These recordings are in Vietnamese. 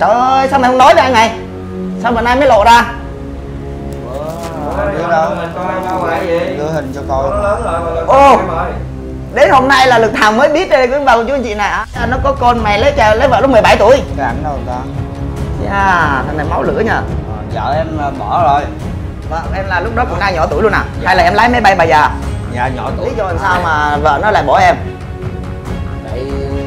Trời ơi, sao mày không nói ra ngày? Sao bữa nay mới lộ ra? Đưa đâu? Đưa hình cho coi. Ô, đến hôm nay là Lực Thằng mới biết đây quý bà cô chú anh chị này á. Nó có con mày lấy vợ lúc 17 tuổi. Cái ảnh đâu ta? Thằng này máu lửa nha. Vợ em bỏ rồi. Vợ em là lúc đó cũng đang nhỏ tuổi luôn à? Hay là em lái máy bay bà già? Dạ nhỏ tuổi. Lý do làm sao mà vợ nó lại bỏ em? Tại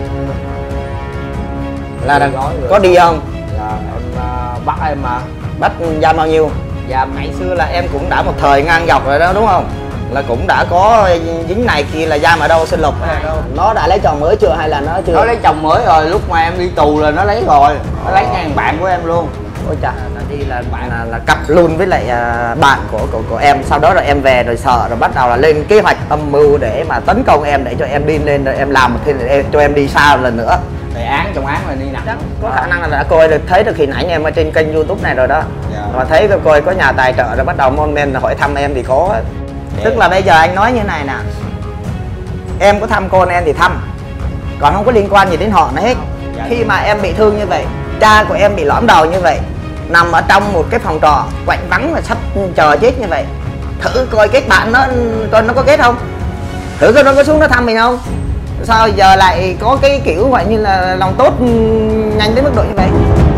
Là có đi không? Dạ em bắt em mà. Bắt giam bao nhiêu? Dạ Ngày xưa là em cũng đã một thời ngang dọc rồi đó đúng không? Là cũng đã có dính này kia là giam ở đâu xin lục hay đâu? Nó đã lấy chồng mới chưa hay là nó chưa? Nó lấy chồng mới rồi, lúc mà em đi tù là nó lấy rồi. Nó lấy ngang bạn của em luôn. Ôi chà, là đi là bạn là cặp luôn với lại bạn của em. Sau đó rồi em về rồi sợ rồi bắt đầu là lên kế hoạch âm mưu để mà tấn công em, để cho em đi lên rồi em làm một thêm cho em đi xa lần nữa. Thì án trong án là đi nặng. Có khả năng là đã coi được, thấy được hình ảnh em ở trên kênh YouTube này rồi đó. Dạ. Mà thấy coi có nhà tài trợ rồi bắt đầu mon men hỏi thăm em thì có. Tức là bây giờ anh nói như này nè, em có thăm con em thì thăm, còn không có liên quan gì đến họ nữa hết. Khi mà em bị thương như vậy, cha của em bị lõm đầu như vậy, nằm ở trong một cái phòng trọ quạnh vắng và sắp chờ chết như vậy, thử coi kết bạn nó coi nó có kết không, thử coi nó có xuống nó thăm mình không. Sao giờ lại có cái kiểu gọi như là lòng tốt nhanh đến mức độ như vậy?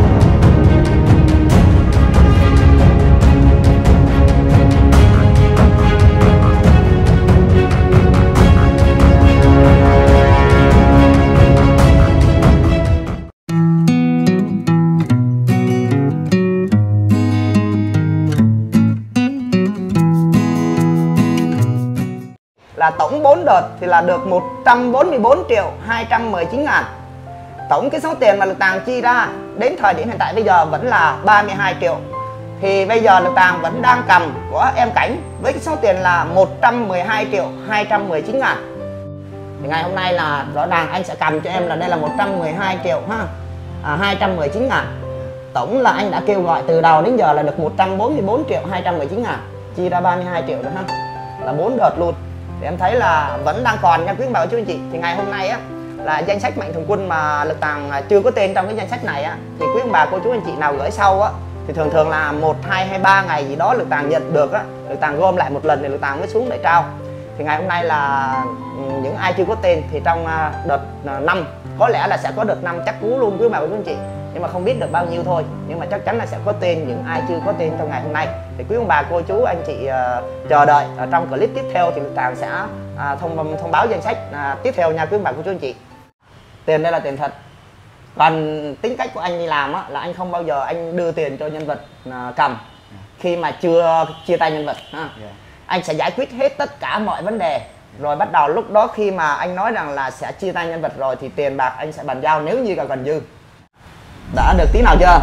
Là tổng 4 đợt thì là được 144 triệu 219 ngàn. Tổng cái số tiền mà Lực Tàng chi ra đến thời điểm hiện tại bây giờ vẫn là 32 triệu. Thì bây giờ Lực Tàng vẫn đang cầm của em Cảnh với cái số tiền là 112 triệu 219 ngàn. Thì ngày hôm nay là rõ ràng anh sẽ cầm cho em là đây là 112 triệu ha, 219 ngàn. Tổng là anh đã kêu gọi từ đầu đến giờ là được 144 triệu 219 ngàn. Chi ra 32 triệu nữa ha, là 4 đợt luôn. Thì em thấy là vẫn đang còn nha quý bà chú anh chị. Thì ngày hôm nay á là danh sách mạnh thường quân mà Lực Tàng chưa có tên trong cái danh sách này á, thì quý bà cô chú anh chị nào gửi sau á thì thường là 1, 2 hay 3 ngày gì đó Lực Tàng nhận được á, Lực Tàng gom lại một lần thì Lực Tàng mới xuống để trao. Thì ngày hôm nay là những ai chưa có tên thì trong đợt 5 có lẽ là sẽ có đợt 5 chắc cú luôn quý bà cô chú anh chị, nhưng mà không biết được bao nhiêu thôi, nhưng mà chắc chắn là sẽ có tên những ai chưa có tên trong ngày hôm nay. Thì quý ông bà cô chú anh chị chờ đợi ở trong clip tiếp theo thì Lực Tàng sẽ thông báo danh sách tiếp theo nha quý ông bà cô chú anh chị. Tiền đây là tiền thật, còn tính cách của anh đi làm á, là anh không bao giờ anh đưa tiền cho nhân vật cầm khi mà chưa chia tay nhân vật ha. Anh sẽ giải quyết hết tất cả mọi vấn đề rồi bắt đầu lúc đó khi mà anh nói rằng là sẽ chia tay nhân vật rồi thì tiền bạc anh sẽ bàn giao nếu như còn dư. Đã được tí nào chưa?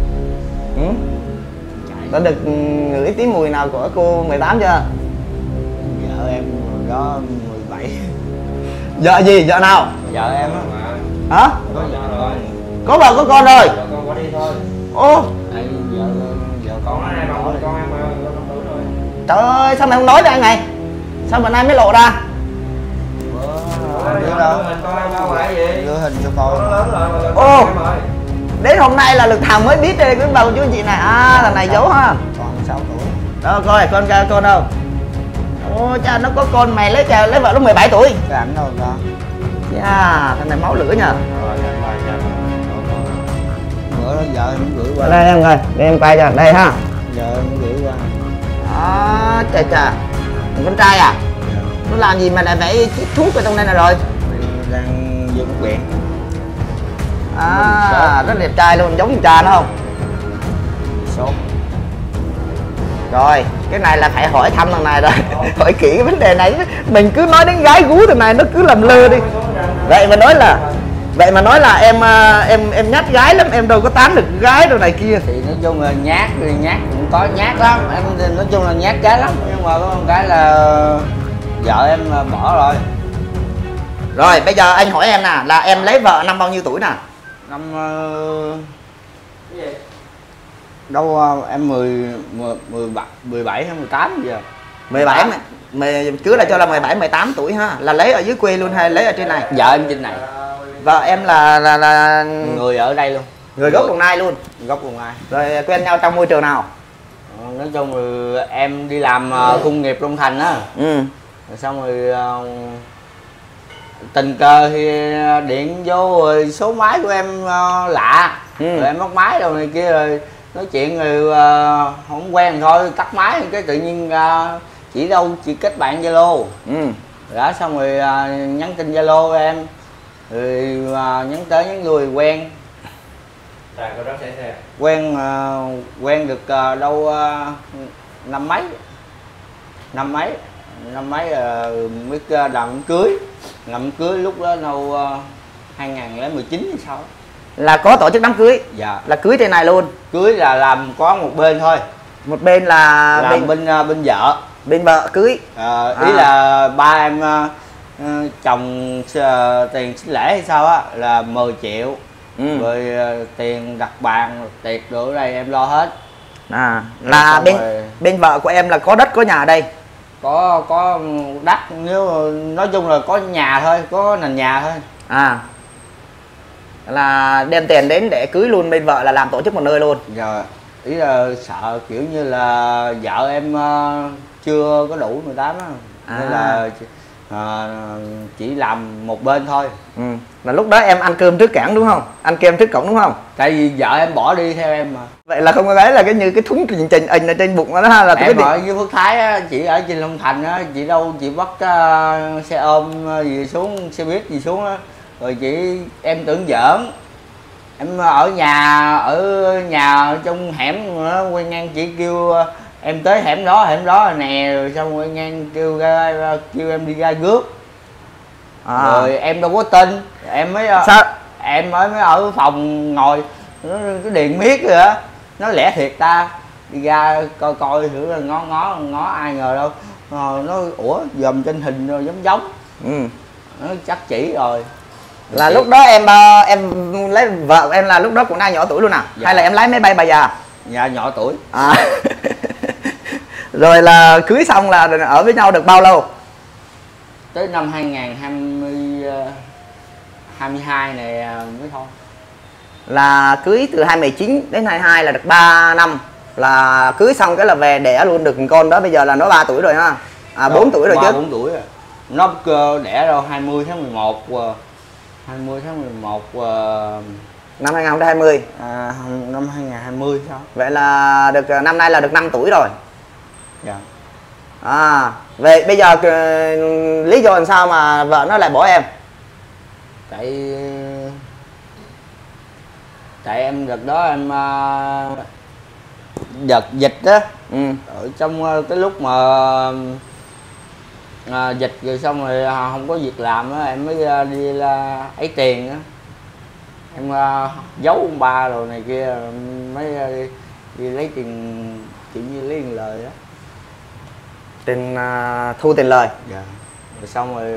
Đã được ngửi tí mùi nào của cô 18 chưa? Vợ em đó 17. Vợ gì? Vợ nào? Vợ em hả? có vợ rồi. Có vợ có con rồi. Con có đi thôi. Ô, vợ con hai con em rồi. trời ơi, sao mày không nói ra ngày? Sao bữa nay mới lộ ra? Đưa đâu? Đưa hình cho coi. Ô, đến hôm nay là Lực Thằng mới biết đây quý bà cô chú anh chị này. Thằng này giấu ha. Còn 6 tuổi. Đó coi con đâu. Ô cha, nó có con mày lấy vợ lúc 17 tuổi. Cái ảnh đâu ta? Thằng này máu lửa nha. Bữa đó vợ em gửi qua. Đây em coi, để em quay cho đây ha. Vợ em gửi qua. Chà, con trai à? Nó làm gì mà lại vẽ chiếc thuốc ở trong đây nè rồi? Đang vô một biển. Rất đẹp trai luôn, giống cha nó không? Sốt. Rồi, cái này là phải hỏi thăm thằng này rồi. Hỏi kỹ cái vấn đề này. Mình cứ nói đến gái gú thằng này nó cứ làm lơ đi. Vậy mà nói là em nhát gái lắm, em đâu có tán được gái đâu này kia. Thì nói chung là nhát cũng có nhát lắm. Em nói chung là nhát gái lắm, nhưng mà có một cái là vợ em bỏ rồi. Rồi bây giờ anh hỏi em nè, là em lấy vợ năm bao nhiêu tuổi nè? Năm đâu em 17 hay 18 giờ. 17 cứ là cho là 17 18 tuổi ha, là lấy ở dưới quê luôn hay lấy ở trên này? Vợ em trên này. Vợ em là người ở đây luôn. Người gốc Đồng Nai luôn. Gốc Đồng Nai. Rồi quen nhau trong môi trường nào? Nói chung rồi em đi làm công nghiệp Long Thành á. Rồi xong rồi tình cờ thì điện vô rồi số máy của em lạ. Rồi em bắt máy rồi này kia rồi nói chuyện rồi không quen thôi tắt máy cái tự nhiên chỉ kết bạn Zalo. Đó xong rồi nhắn tin Zalo em rồi nhắn tới nhắn lui quen. Quen được đâu năm mấy mới làm cưới lúc đó đâu 2019 hay sao. Là có tổ chức đám cưới? Dạ. Là cưới trên này luôn? Cưới là làm có một bên thôi. Một bên là làm bên vợ. Bên vợ cưới. Ý là ba em chồng tiền sinh lễ hay sao á là 10 triệu. Rồi tiền đặt bàn tiệc đồ ở đây em lo hết. Là bên vợ của em là có đất có nhà ở đây? Có đất, nếu nói chung là có nhà thôi, có nền nhà thôi. Là đem tiền đến để cưới luôn bên vợ, là làm tổ chức một nơi luôn. Rồi ý là sợ kiểu như là vợ em chưa có đủ 18 á, nên là chỉ làm một bên thôi. Là lúc đó em ăn cơm trước cảng đúng không? Ăn kem trước cổng đúng không? Tại vì vợ em bỏ đi theo em mà. Vậy là không có gái là cái như cái thúng trình ảnh ở trên bụng đó ha, là em ở như Phước Thái á, chị ở trên Long Thành á, chị đâu chị bắt xe ôm gì xuống, xe buýt gì xuống á, rồi em tưởng giỡn. Em ở nhà trong hẻm nó quen ngang chị kêu em tới hẻm đó nè, rồi xong rồi ngang kêu em đi ra rước. Rồi em đâu có tin, em mới mới ở phòng ngồi nó cái điện miết rồi á, nó lẽ thiệt ta, đi ra coi thử là ngó ai ngờ đâu. Nó ủa dòm trên hình rồi giống nó chắc chỉ rồi. Là lúc đó em lấy vợ em là lúc đó cũng đang nhỏ tuổi luôn à? Dạ. Hay là em lái máy bay bà già? Dạ nhỏ tuổi. Rồi là cưới xong là ở với nhau được bao lâu? Tới năm 2022 này mới thôi. Là cưới từ 2019 đến 22 là được 3 năm. Là cưới xong cái là về đẻ luôn được con đó, bây giờ là nó 3 tuổi rồi ha. 4 tuổi rồi chứ. 4 tuổi rồi. Nó đẻ đâu 20 tháng 11 năm 2020. Năm 2020 sao? Vậy là được năm nay là được 5 tuổi rồi. Dạ. Vậy bây giờ lý do làm sao mà vợ nó lại bỏ em? Tại em đợt đó em đợt dịch á, ở trong cái lúc mà dịch rồi xong rồi không có việc làm á, em mới đi lấy tiền á, em giấu ông ba rồi này kia mới đi lấy tiền, kiểu như lấy tiền lời đó, tiền thu tiền lời. Dạ. Rồi xong rồi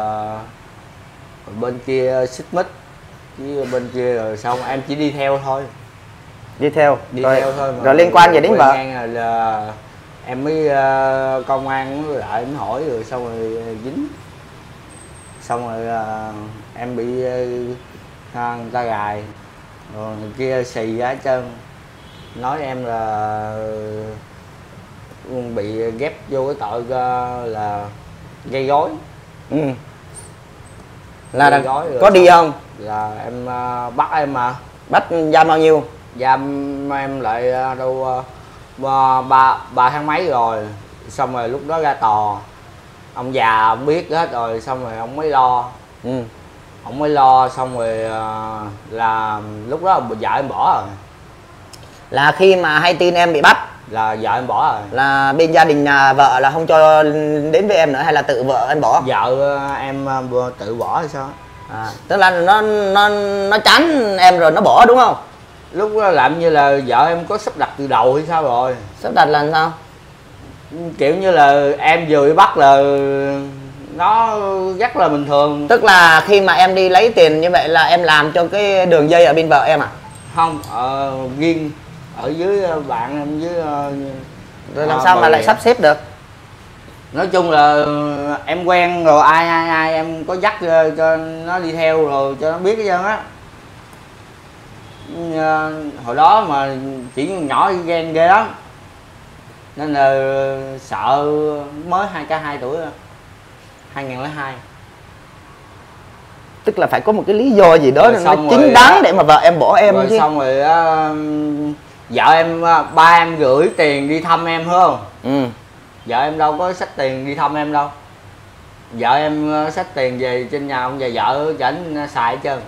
bên kia xích mích với bên kia, rồi xong em chỉ đi theo thôi. Đi theo theo thôi mà. Rồi liên quan gì đến vợ? Là em mới công an mới lại em hỏi, rồi xong rồi dính, xong rồi em bị người ta gài, rồi người kia xì ra hết trơn, nói em là bị ghép vô cái tội là gây rối. Là gây rối có đi không? Là em bắt em mà. Bắt giam bao nhiêu? Giam em lại đâu 3 tháng mấy rồi, xong rồi lúc đó ra tòa, ông già ông biết hết rồi, xong rồi ông mới lo. Ông mới lo xong rồi là lúc đó vợ em bỏ rồi. Là khi mà hay tin em bị bắt là vợ em bỏ rồi. Là bên gia đình nhà vợ là không cho đến với em nữa, hay là tự vợ em bỏ? Vợ em tự bỏ hay sao? Tức là nó chán em rồi nó bỏ đúng không? Lúc đó làm như là vợ em có sắp đặt từ đầu hay sao rồi. Sắp đặt là sao? Kiểu như là em vừa bị bắt là nó rất là bình thường. Tức là khi mà em đi lấy tiền như vậy là em làm cho cái đường dây ở bên vợ em à? Không, riêng ở dưới bạn em với rồi làm sao mà lại sắp xếp được? Nói chung là em quen rồi, ai em có dắt cho nó đi theo rồi cho nó biết cái trơn á. hồi đó mà chỉ nhỏ ghen ghê lắm, nên là sợ. Mới 2 tuổi 2002. Tức là phải có một cái lý do gì đó nó chính đáng để mà vợ em bỏ em rồi chứ. Xong rồi vợ em, ba em gửi tiền đi thăm em phải không? Vợ em đâu có xách tiền đi thăm em đâu. Vợ em xách tiền về trên nhà ông và vợ chảnh xài hết trơn.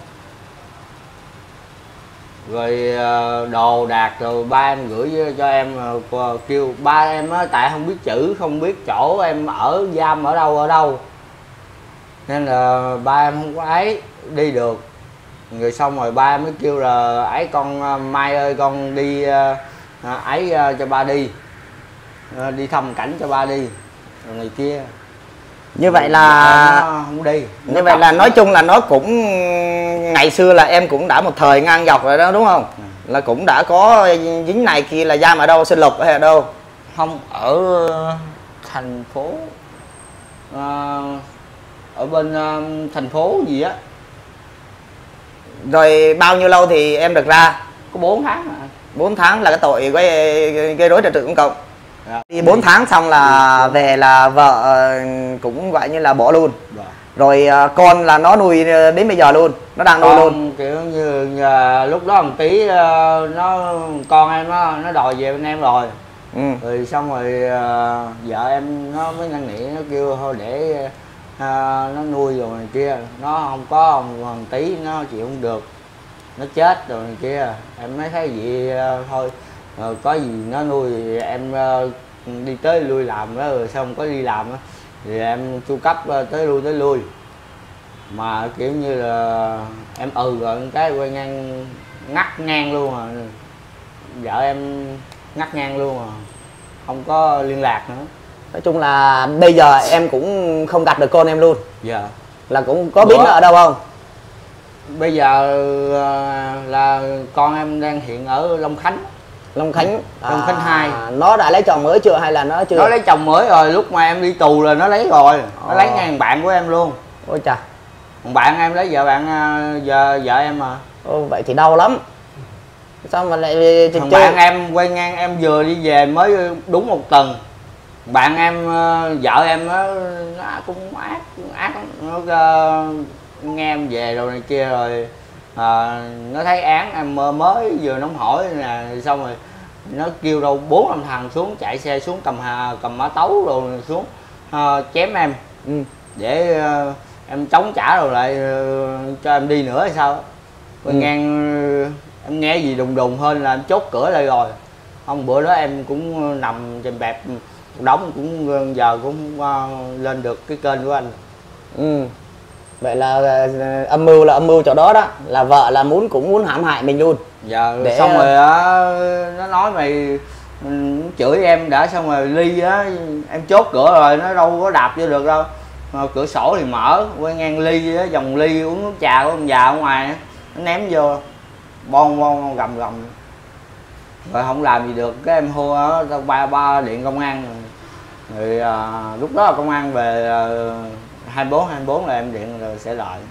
Rồi đồ đạc rồi ba em gửi cho em, kêu ba em á, tại không biết chữ, không biết chỗ em ở giam ở đâu, nên là ba em không có ấy đi được. Rồi xong rồi ba em mới kêu là ấy con Mai ơi, con đi ấy cho ba đi, đi thăm cảnh cho ba đi rồi này kia. Như vậy là không đi. Như vậy là nói chung là nó cũng ngày xưa là em cũng đã một thời ngang dọc rồi đó đúng không? Là cũng đã có dính này kia là giam ở đâu, Xuân Lộc hay ở đâu? Không, ở thành phố, ở bên thành phố gì á. Rồi bao nhiêu lâu thì em được ra? Có 4 tháng à. 4 tháng là cái tội gây rối trật tự công cộng. Dạ. 4 tháng xong là về là vợ cũng gọi như là bỏ luôn. Dạ. Rồi con là nó nuôi đến bây giờ luôn, nó đang nuôi luôn. Kiểu như lúc đó một tí con em nó đòi về bên em rồi. Rồi xong rồi vợ em nó mới năn nỉ, nó kêu thôi để nó nuôi rồi này kia, nó không có một tí nó chịu không được, nó chết rồi này kia. Em mới thấy vậy thôi, có gì nó nuôi thì em đi tới lui làm đó, rồi xong có đi làm đó thì em chu cấp tới lui. Mà kiểu như là em rồi cái quay ngang ngắt ngang luôn à, vợ em ngắt ngang luôn à, không có liên lạc nữa. Nói chung là bây giờ em cũng không gặp được con em luôn. Dạ. Là cũng có biết nó ở đâu không? Bây giờ là con em đang hiện ở Long Khánh. Long Khánh 2. Nó đã lấy chồng mới chưa hay là nó chưa? Nó lấy chồng mới rồi, lúc mà em đi tù là nó lấy rồi. Nó lấy ngang bạn của em luôn. Ôi chà. Bạn em lấy vợ em mà. Vậy thì đau lắm. Sao mà lại thằng bạn em quay ngang em vừa đi về mới đúng 1 tuần. Bạn em vợ em nó cũng ác nó nghe em về rồi này kia rồi nó thấy án em mới vừa nóng hổi nè, xong rồi nó kêu đâu 4-5 thằng xuống, chạy xe xuống cầm mã tấu rồi xuống chém em. Để em chống trả rồi lại cho em đi nữa hay sao. Ngang em nghe gì đùng đùng hơn là em chốt cửa lại rồi. Không, bữa đó em cũng nằm trên bẹp đóng, cũng giờ cũng lên được cái kênh của anh. Vậy là âm mưu chỗ đó đó là vợ là cũng muốn hãm hại mình luôn. Dạ. Để xong rồi nó nói mày chửi em đã, xong rồi ly á em chốt cửa rồi, nó đâu có đạp vô được đâu. Cửa sổ thì mở, quay ngang ly á, dòng ly uống nước trà của ông già ở ngoài á, nó ném vô bon gầm rồi không làm gì được. Cái em hô ba điện công an rồi lúc đó là công an về 24 là em điện rồi sẽ lại.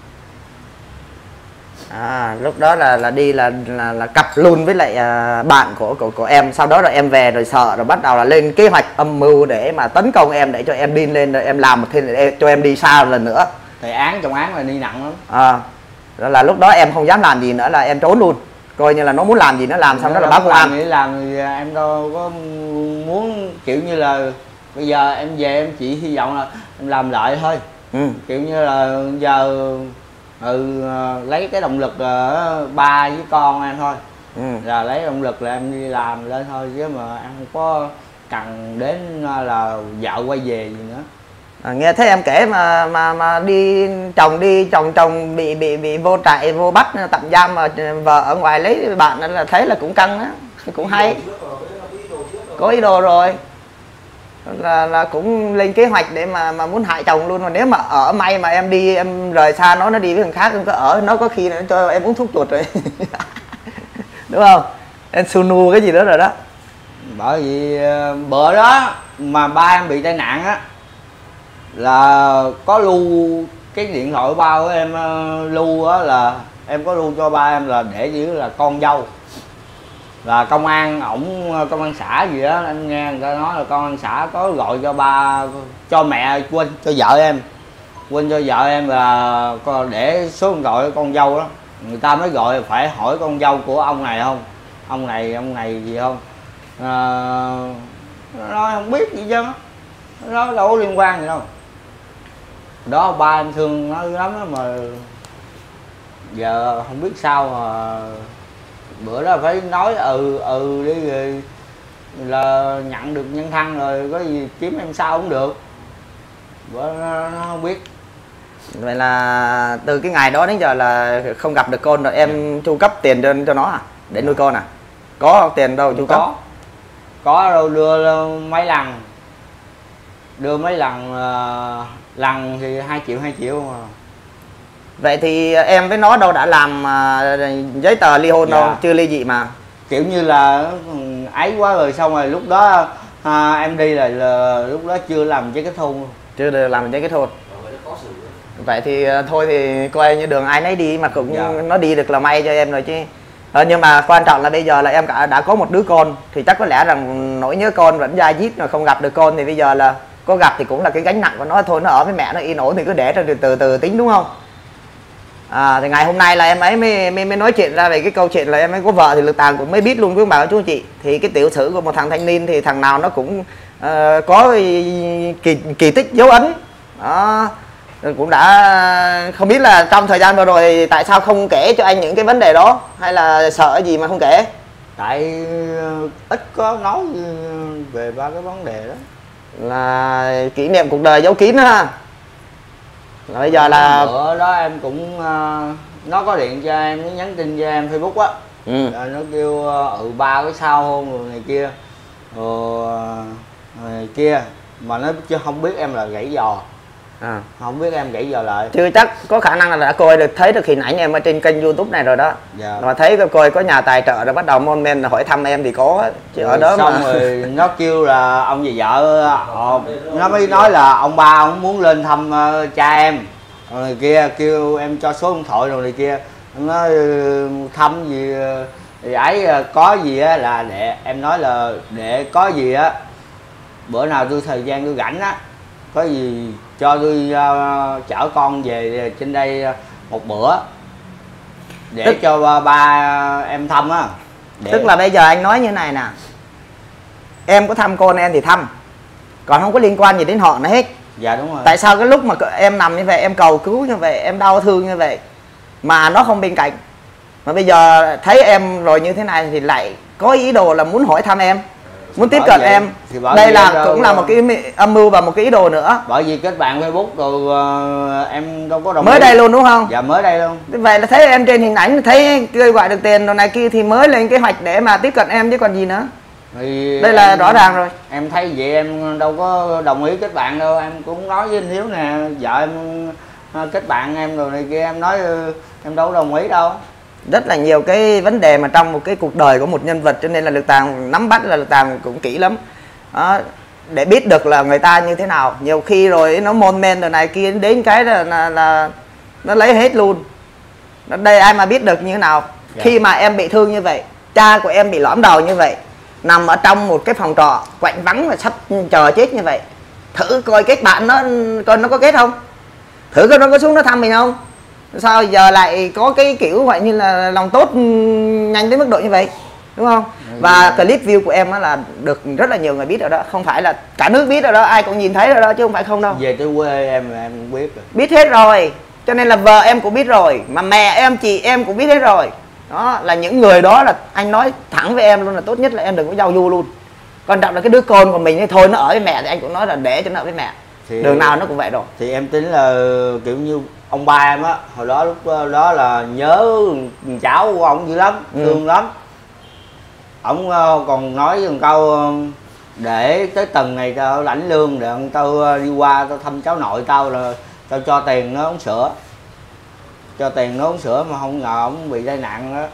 Lúc đó là đi là cặp luôn với lại bạn của em. Sau đó rồi em về rồi sợ rồi bắt đầu là lên kế hoạch âm mưu để mà tấn công em, để cho em đi lên rồi em làm một thêm để cho em đi xa lần nữa. Thì trọng án là đi nặng lắm. Đó là lúc đó em không dám làm gì nữa, là em trốn luôn, coi như là nó muốn làm gì nó làm, xong đó là báo công an. Nghĩ làm thì em đâu có muốn, kiểu như là bây giờ em về em chỉ hy vọng là em làm lại thôi. Kiểu như là giờ lấy cái động lực ba với con em thôi. Là lấy động lực là em đi làm lên thôi, chứ mà em không có cần đến là vợ quay về gì nữa. Nghe thấy em kể mà đi chồng bị vô trại vô bắt tạm giam mà vợ ở ngoài lấy bạn là thấy là cũng căng á, cũng hay, có ý đồ rồi là cũng lên kế hoạch để mà muốn hại chồng luôn. Mà nếu mà ở may mà em đi em rời xa nó đi với thằng khác, em có ở nó có khi nó cho em uống thuốc chuột rồi đúng không, em sunu cái gì đó rồi đó. Bởi vì bữa đó mà ba em bị tai nạn á, là có lưu cái điện thoại của ba của em lưu á, là em có lưu cho ba em là để giữ là con dâu, là công an công an xã gì đó, em nghe người ta nói là công an xã có gọi cho ba, cho mẹ quên cho vợ em, quên cho vợ em là để số điện thoại con dâu đó, người ta mới gọi phải hỏi con dâu của ông này không, ông này gì không. Nó không biết gì chứ, nó đâu có liên quan gì đâu. Đó ba em thương nó lắm đó, mà giờ không biết sao mà bữa đó phải nói đi rồi là nhận được nhân thân rồi, có gì kiếm em sao cũng được. Bữa nó không biết. Vậy là từ cái ngày đó đến giờ là không gặp được con rồi, em chu cấp tiền cho nó à, để nuôi con à? Có tiền đâu chu cấp? Có đâu, đưa mấy lần, lần thì 2 triệu mà. Vậy thì em với nó đâu đã làm giấy tờ ly hôn đâu, chưa ly dị mà. Kiểu như là ấy quá rồi, xong rồi lúc đó em đi là lúc đó chưa làm giấy kết hôn luôn. Chưa được làm giấy kết hôn. Vậy thì thôi thì coi như đường ai nấy đi, mà cũng nó đi được là may cho em rồi chứ. Nhưng mà quan trọng là bây giờ là em đã có một đứa con, thì chắc có lẽ rằng nỗi nhớ con vẫn dai dít, mà không gặp được con thì bây giờ là có gặp thì cũng là cái gánh nặng của nó thôi. Nó ở với mẹ nó yên ổn thì cứ để cho từ tính, đúng không? Thì ngày hôm nay là em ấy mới nói chuyện ra về cái câu chuyện là em ấy có vợ, thì Lực Tàng cũng mới biết luôn quý ông bà chú anh chị. Thì cái tiểu sử của một thằng thanh niên thì thằng nào nó cũng có kỳ tích dấu ấn đó. Cũng đã không biết là trong thời gian vừa rồi tại sao không kể cho anh những cái vấn đề đó, hay là sợ gì mà không kể? Tại ít có nói về ba cái vấn đề đó, là kỷ niệm cuộc đời giấu kín đó ha. Là bây giờ là bữa đó em cũng nó có điện cho em, nó nhắn tin cho em Facebook á. Nó kêu ba cái sao hôn rồi này kia rồi kia, mà nó chứ không biết em là gãy giò. Không biết em gãy giò lại. Chưa chắc, có khả năng là đã coi được, thấy được hình ảnh em ở trên kênh YouTube này rồi đó. Mà thấy coi có nhà tài trợ rồi bắt đầu mon men hỏi thăm em thì có chứ ở đó xong mà. Rồi nó kêu là ông về vợ, nó mới nói là ông ba ông muốn lên thăm cha em rồi này kia, kêu em cho số điện thoại rồi này kia. Nó thăm gì thì ấy, có gì á là để em nói là để có gì á, bữa nào tôi thời gian tôi rảnh á, có gì cho tôi chở con về trên đây một bữa để cho ba em thăm á. Tức là bây giờ anh nói như này nè, em có thăm con em thì thăm, còn không có liên quan gì đến họ nữa hết. Dạ đúng rồi. Tại sao cái lúc mà em nằm như vậy, em cầu cứu như vậy, em đau thương như vậy mà nó không bên cạnh, mà bây giờ thấy em rồi như thế này thì lại có ý đồ là muốn hỏi thăm em, muốn tiếp cận em. Đây là cũng là một cái âm mưu và một cái ý đồ nữa. Bởi vì kết bạn Facebook rồi em đâu có đồng mới ý. đây luôn đúng không? Dạ mới đây luôn. Vậy là thấy em trên hình ảnh, thấy kêu gọi được tiền đồ này kia thì mới lên kế hoạch để mà tiếp cận em chứ còn gì nữa. Thì đây là rõ ràng rồi. Em thấy vậy em đâu có đồng ý kết bạn đâu. Em cũng nói với anh Hiếu nè, vợ em kết bạn em rồi này kia, em nói em đâu có đồng ý đâu. Rất là nhiều cái vấn đề mà trong một cái cuộc đời của một nhân vật, cho nên là Lực Tàng nắm bắt là Lực Tàng cũng kỹ lắm đó, để biết được là người ta như thế nào. Nhiều khi rồi nó mon men rồi này kia, đến cái là nó lấy hết luôn. Đây ai mà biết được như thế nào. Khi mà em bị thương như vậy, cha của em bị lõm đầu như vậy, nằm ở trong một cái phòng trọ quạnh vắng và sắp chờ chết như vậy, thử coi kết bạn nó coi nó có kết không, thử coi nó có xuống nó thăm mình không. Sao giờ lại có cái kiểu vậy như là lòng tốt nhanh đến mức độ như vậy, đúng không? Và clip view của em là được rất là nhiều người biết rồi đó, không phải là cả nước biết rồi đó, ai cũng nhìn thấy rồi đó chứ không phải không đâu. Về tới quê em là em cũng biết rồi. Biết hết rồi, cho nên là vợ em cũng biết rồi, mà mẹ em, chị em cũng biết hết rồi. Đó là những người đó, là anh nói thẳng với em luôn là tốt nhất là em đừng có giao du luôn. Quan trọng là cái đứa con của mình thì thôi, nó ở với mẹ thì anh cũng nói là để cho nó ở với mẹ. Thì đường nào nó cũng vậy rồi. Thì em tính là kiểu như ông ba em á, hồi đó lúc đó là nhớ cháu của ông dữ lắm, thương lắm. Ông còn nói một câu để tới tuần này tao lãnh lương để tao đi qua tao thăm cháu nội tao, là tao cho tiền nó uống sữa, cho tiền nó uống sữa, mà không ngờ ông bị tai nạn đó,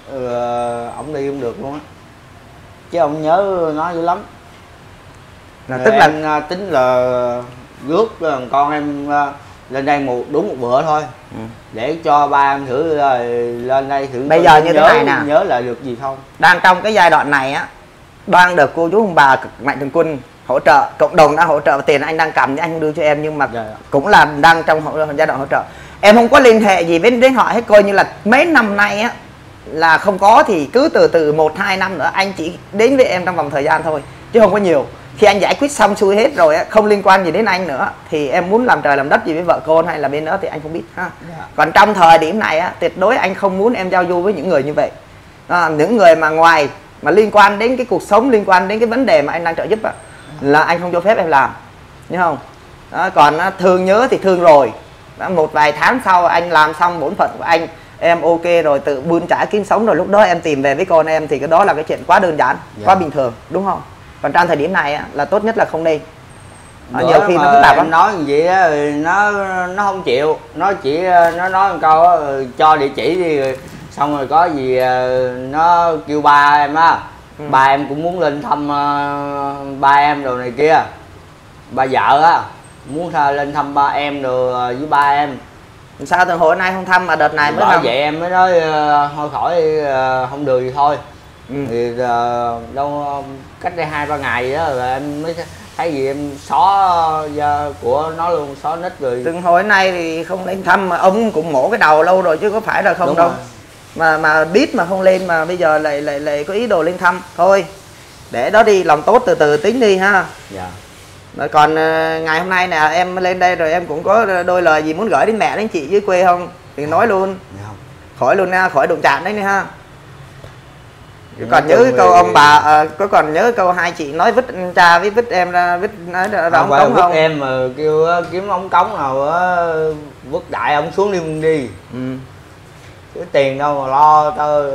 ông đi không được luôn á, chứ ông nhớ nó dữ lắm. Tức là em tính là rước con em lên đây đúng một bữa thôi, để cho ba em thử rồi lên đây thử. Bây giờ như thế này nè, nhớ là được gì không. Đang trong cái giai đoạn này á, đang được cô chú ông bà Mạnh Thường Quân hỗ trợ, cộng đồng đã hỗ trợ, tiền anh đang cầm thì anh không đưa cho em, nhưng mà cũng là đang trong giai đoạn hỗ trợ. Em không có liên hệ gì với họ hết, coi như là mấy năm nay á là không có, thì cứ từ từ 1-2 năm nữa anh chỉ đến với em trong vòng thời gian thôi, chứ không có nhiều. Khi anh giải quyết xong xuôi hết rồi á, không liên quan gì đến anh nữa, thì em muốn làm trời làm đất gì với vợ con hay là bên đó thì anh không biết ha. Còn trong thời điểm này á, tuyệt đối anh không muốn em giao du với những người như vậy. Những người mà ngoài mà liên quan đến cái cuộc sống, liên quan đến cái vấn đề mà anh đang trợ giúp á, là anh không cho phép em làm, nhớ không? Đó, còn thương nhớ thì thương rồi. Đó, một vài tháng sau anh làm xong bổn phận của anh, em ok rồi, tự bươn trải kiếm sống rồi, lúc đó em tìm về với con em thì cái đó là cái chuyện quá đơn giản, quá bình thường, đúng không? Còn trong thời điểm này á, là tốt nhất là không nên. Nhiều khi nó phức tạp lắm. Nói gì đó nó không chịu, nó chỉ nó nói một câu đó, cho địa chỉ đi, xong rồi có gì nó kêu ba em á, ba em cũng muốn lên thăm ba em đồ này kia, ba vợ á muốn lên thăm ba em rồi với ba em. Sao từ hồi nay không thăm mà đợt này mới thăm? Vậy em mới nói thôi khỏi, không được thì thôi. Thì đâu cách đây 2-3 ngày đó rồi em mới thấy gì em xóa của nó luôn, xóa nick rồi. Từ hồi nay thì không lên thăm, mà ông cũng mổ cái đầu lâu rồi chứ có phải là không. Đúng đâu rồi. Mà biết mà không lên, mà bây giờ lại có ý đồ lên thăm. Thôi để đó đi, lòng tốt từ từ tính đi ha. Dạ. Rồi còn ngày hôm nay nè, em lên đây rồi em cũng có đôi lời gì muốn gửi đến mẹ đến chị dưới quê không thì nói luôn. Dạ. Khỏi luôn nha, khỏi đụng chạm đấy nha ha. Còn nhớ câu ông bà, có còn nhớ câu hai chị nói vứt cha với vứt em ra, vứt nói ra ống cống không? Em mà kêu kiếm ống cống nào vứt đại ông xuống đi. Chứ tiền đâu mà lo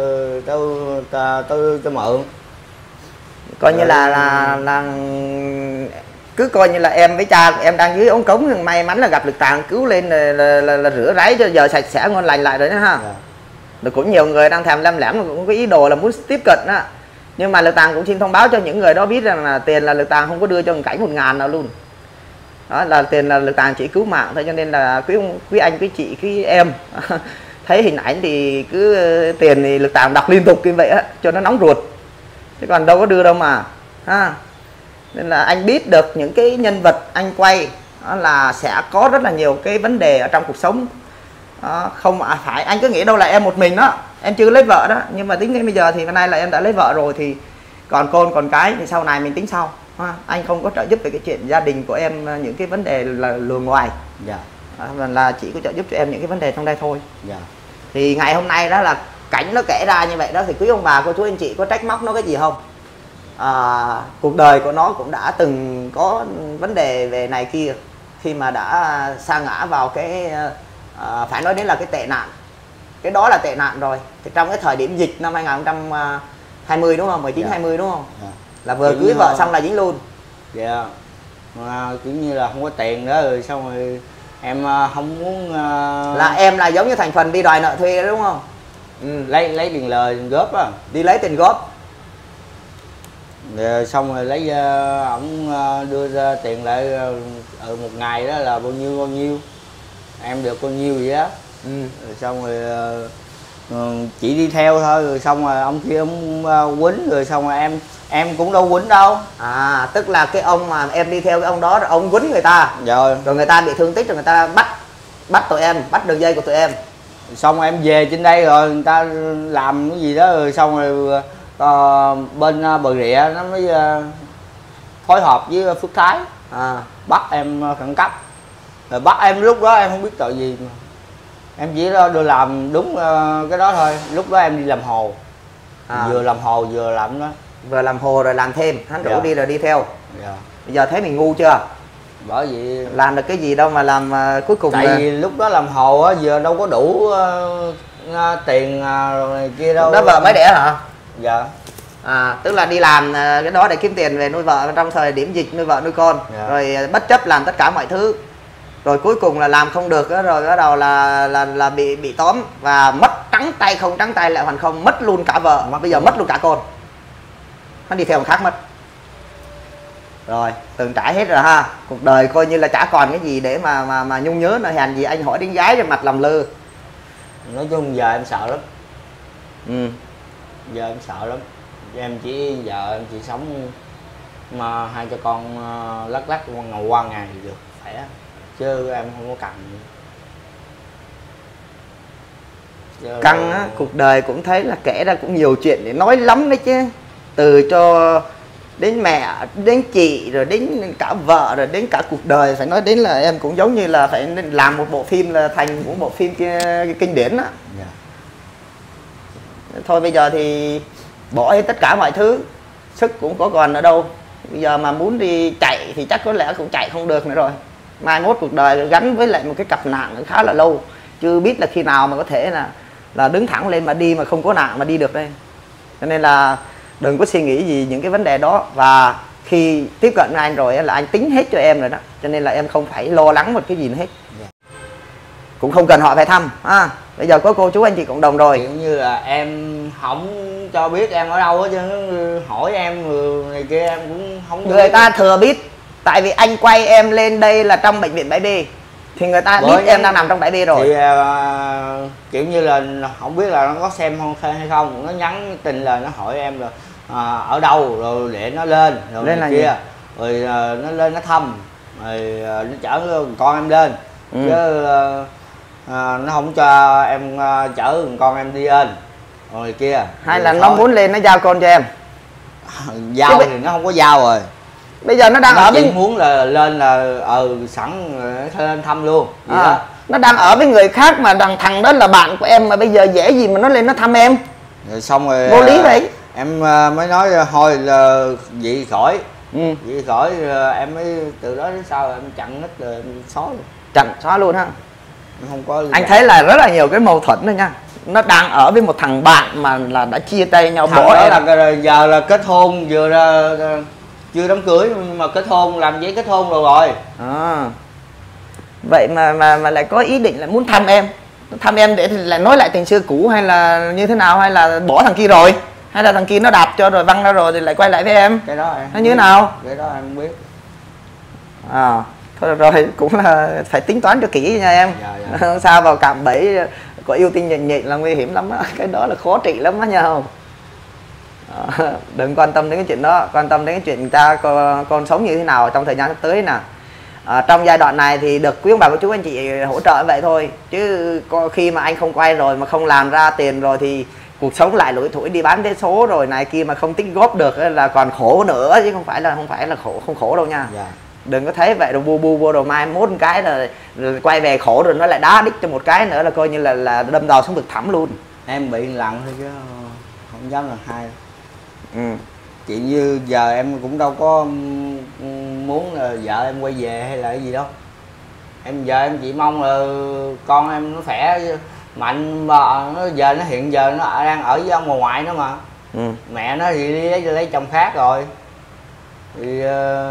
tao mượn. Coi như là cứ coi như là em với cha em đang dưới ống cống, may mắn là gặp lực tàng cứu lên là rửa ráy cho giờ sạch sẽ ngon lành lại rồi đó ha. Rồi cũng nhiều người đang thèm lem lẻm, cũng có ý đồ là muốn tiếp cận á, nhưng mà lực tàng cũng xin thông báo cho những người đó biết rằng là tiền là lực tàng không có đưa cho một cảnh 1.000 nào luôn. Đó là tiền là lực tàng chỉ cứu mạng thôi, cho nên là quý anh quý chị quý em thấy hình ảnh thì cứ tiền thì lực tàng đọc liên tục như vậy á cho nó nóng ruột, chứ còn đâu có đưa đâu mà ha. Nên là anh biết được những cái nhân vật anh quay đó là sẽ có rất là nhiều cái vấn đề ở trong cuộc sống. Đó, không phải anh cứ nghĩ đâu là em một mình đó, em chưa lấy vợ đó, nhưng mà tính đến bây giờ thì hôm nay là em đã lấy vợ rồi, thì còn con còn cái thì sau này mình tính sau ha. Anh không có trợ giúp về cái chuyện gia đình của em, những cái vấn đề là luồng ngoài. Dạ. Là chỉ có trợ giúp cho em những cái vấn đề trong đây thôi. Dạ. Thì ngày hôm nay đó là cảnh nó kể ra như vậy đó, thì quý ông bà cô chú anh chị có trách móc nó cái gì không? Cuộc đời của nó cũng đã từng có vấn đề về này kia, khi mà đã sa ngã vào cái phải nói đến là cái tệ nạn. Cái đó là tệ nạn rồi. Thì trong cái thời điểm dịch năm 2020 đúng không? 19-20 đúng không? Là vừa cưới vợ xong là dính luôn. Dạ. Mà kiểu như là không có tiền đó, rồi xong rồi em không muốn là em là giống như thành phần đi đòi nợ thuê đó đúng không? Lấy tiền lời tiền góp á. Đi lấy tiền góp. Rồi xong rồi lấy ổng đưa ra tiền lại ở một ngày đó là bao nhiêu em được bao nhiêu vậy đó. Rồi xong rồi chỉ đi theo thôi, rồi xong rồi ông kia ông quýnh, rồi xong rồi em cũng đâu quýnh đâu. Tức là cái ông mà em đi theo cái ông đó, ông quýnh người ta rồi người ta bị thương tích, rồi người ta bắt tụi em, bắt đường dây của tụi em. Xong rồi em về trên đây rồi người ta làm cái gì đó, rồi xong rồi bên Bà Rịa nó mới phối hợp với Phước Thái bắt em khẩn cấp. Rồi bắt em lúc đó em không biết tội gì mà. Em chỉ đưa làm đúng cái đó thôi. Lúc đó em đi làm hồ, vừa làm hồ vừa làm đó. Vừa làm hồ rồi làm thêm, hắn rủ đi rồi đi theo. Bây giờ thấy mình ngu chưa? Bởi vì làm được cái gì đâu mà làm cuối cùng. Tại vì lúc đó làm hồ á, giờ đâu có đủ tiền rồi này kia đâu. Đó vợ mới đẻ hả? Dạ. Tức là đi làm cái đó để kiếm tiền về nuôi vợ trong thời điểm dịch, nuôi vợ nuôi con. Rồi bất chấp làm tất cả mọi thứ. Rồi cuối cùng là làm không được đó, rồi bắt đầu là bị tóm và mất trắng tay, không trắng tay lại hoàn không, mất luôn cả vợ, mà bây giờ mất luôn cả con. Hắn đi theo người khác mất. Rồi từng trải hết rồi ha, cuộc đời coi như là chả còn cái gì để mà nhung nhớ nữa. Hèn gì anh hỏi đến gái rồi mặt làm lơ. Nói chung giờ em sợ lắm. Ừ. Giờ em sợ lắm. Em chỉ giờ em chỉ sống mà hai cha con lắc lắc qua ngày thì được khỏe, chứ em không có cần chứ Căng á, cuộc đời cũng thấy là kể ra cũng nhiều chuyện để nói lắm đấy chứ. Từ cho đến mẹ, đến chị, rồi đến cả vợ, rồi đến cả cuộc đời. Phải nói đến là em cũng giống như là phải làm một bộ phim là thành một bộ phim kinh điển á. dạ. Thôi bây giờ thì bỏ hết tất cả mọi thứ, sức cũng có còn ở đâu. Bây giờ mà muốn đi chạy thì chắc có lẽ cũng chạy không được nữa rồi. Mai mốt cuộc đời gắn với lại một cái cặp nạn khá là lâu, chưa biết là khi nào mà có thể là đứng thẳng lên mà đi mà không có nạn mà đi được đây. Cho nên là đừng có suy nghĩ gì những cái vấn đề đó. Và khi tiếp cận với anh rồi là anh tính hết cho em rồi đó, cho nên là em không phải lo lắng một cái gì nữa hết. Cũng không cần họ phải thăm ha. Bây giờ có cô chú anh chị cộng đồng rồi, Kiểu như là em không cho biết em ở đâu hết trơn, hỏi em này kia em cũng không người biết. ta thừa biết. Tại vì anh quay em lên đây là trong bệnh viện 7B thì người ta Bởi biết em đang nằm trong 7B rồi. Thì kiểu như là không biết là nó có xem không hay không, nó nhắn tin là nó hỏi em là ở đâu rồi để nó lên rồi Lên này là kia gì? rồi nó lên nó thăm rồi nó chở con em lên. Chứ nó không cho em chở con em đi lên rồi kia. Hay Rồi là nó thôi. muốn lên nó giao con cho em. Giao thì nó không có giao rồi. Bây giờ nó đang Nó ở chỉ với muốn là lên là sẵn rồi lên thăm luôn vậy đó. nó đang ở với người khác mà thằng đó là bạn của em, mà bây giờ dễ gì mà nó lên nó thăm em. Rồi xong rồi Vô lý vậy. em mới nói thôi là vậy khỏi. Vậy khỏi em mới từ đó đến sau em chặn hết rồi em xóa luôn. Chặn xóa luôn ha. Em không có Anh thấy là rất là nhiều cái mâu thuẫn rồi nha. Nó đang ở với một thằng bạn mà là đã chia tay nhau, thằng bỏ đó em. là giờ là kết hôn, vừa ra chưa đám cưới nhưng mà kết hôn, làm giấy kết hôn rồi. Vậy mà lại có ý định là muốn thăm em. Thăm em để lại nói lại tình xưa cũ hay là như thế nào, hay là bỏ thằng kia rồi, hay là thằng kia nó đạp cho rồi văng ra rồi thì lại quay lại với em, Cái đó em nó như thế nào? cái đó em không biết. Thôi rồi cũng là phải tính toán cho kỹ nha em. Dạ. Sao vào cạm bẫy có yêu tinh nhện nhện là nguy hiểm lắm á. Cái đó là khó trị lắm á nha. Không đừng quan tâm đến cái chuyện đó, quan tâm đến cái chuyện người ta con sống như thế nào trong thời gian sắp tới nè. Trong giai đoạn này thì được quý ông bà cô chú anh chị hỗ trợ vậy thôi, chứ khi mà anh không quay rồi mà không làm ra tiền rồi thì cuộc sống lại lủi thủi, đi bán vé số rồi này kia mà không tích góp được là còn khổ nữa, chứ không phải là không khổ đâu nha. Dạ. Đừng có thấy vậy rồi bu vô rồi mai mốt một cái là quay về khổ rồi nó lại đá đích cho một cái nữa là coi như là đâm đầu xuống vực thẳm luôn. Em bị lần thôi chứ không dám lần hai. Ừ. Chị như giờ em cũng đâu có muốn là vợ em quay về hay là cái gì đâu. Giờ em chỉ mong là con em nó khỏe mạnh, mà nó giờ nó hiện giờ nó đang ở với ông bà ngoại nó mà. Mẹ nó thì đi lấy chồng khác rồi thì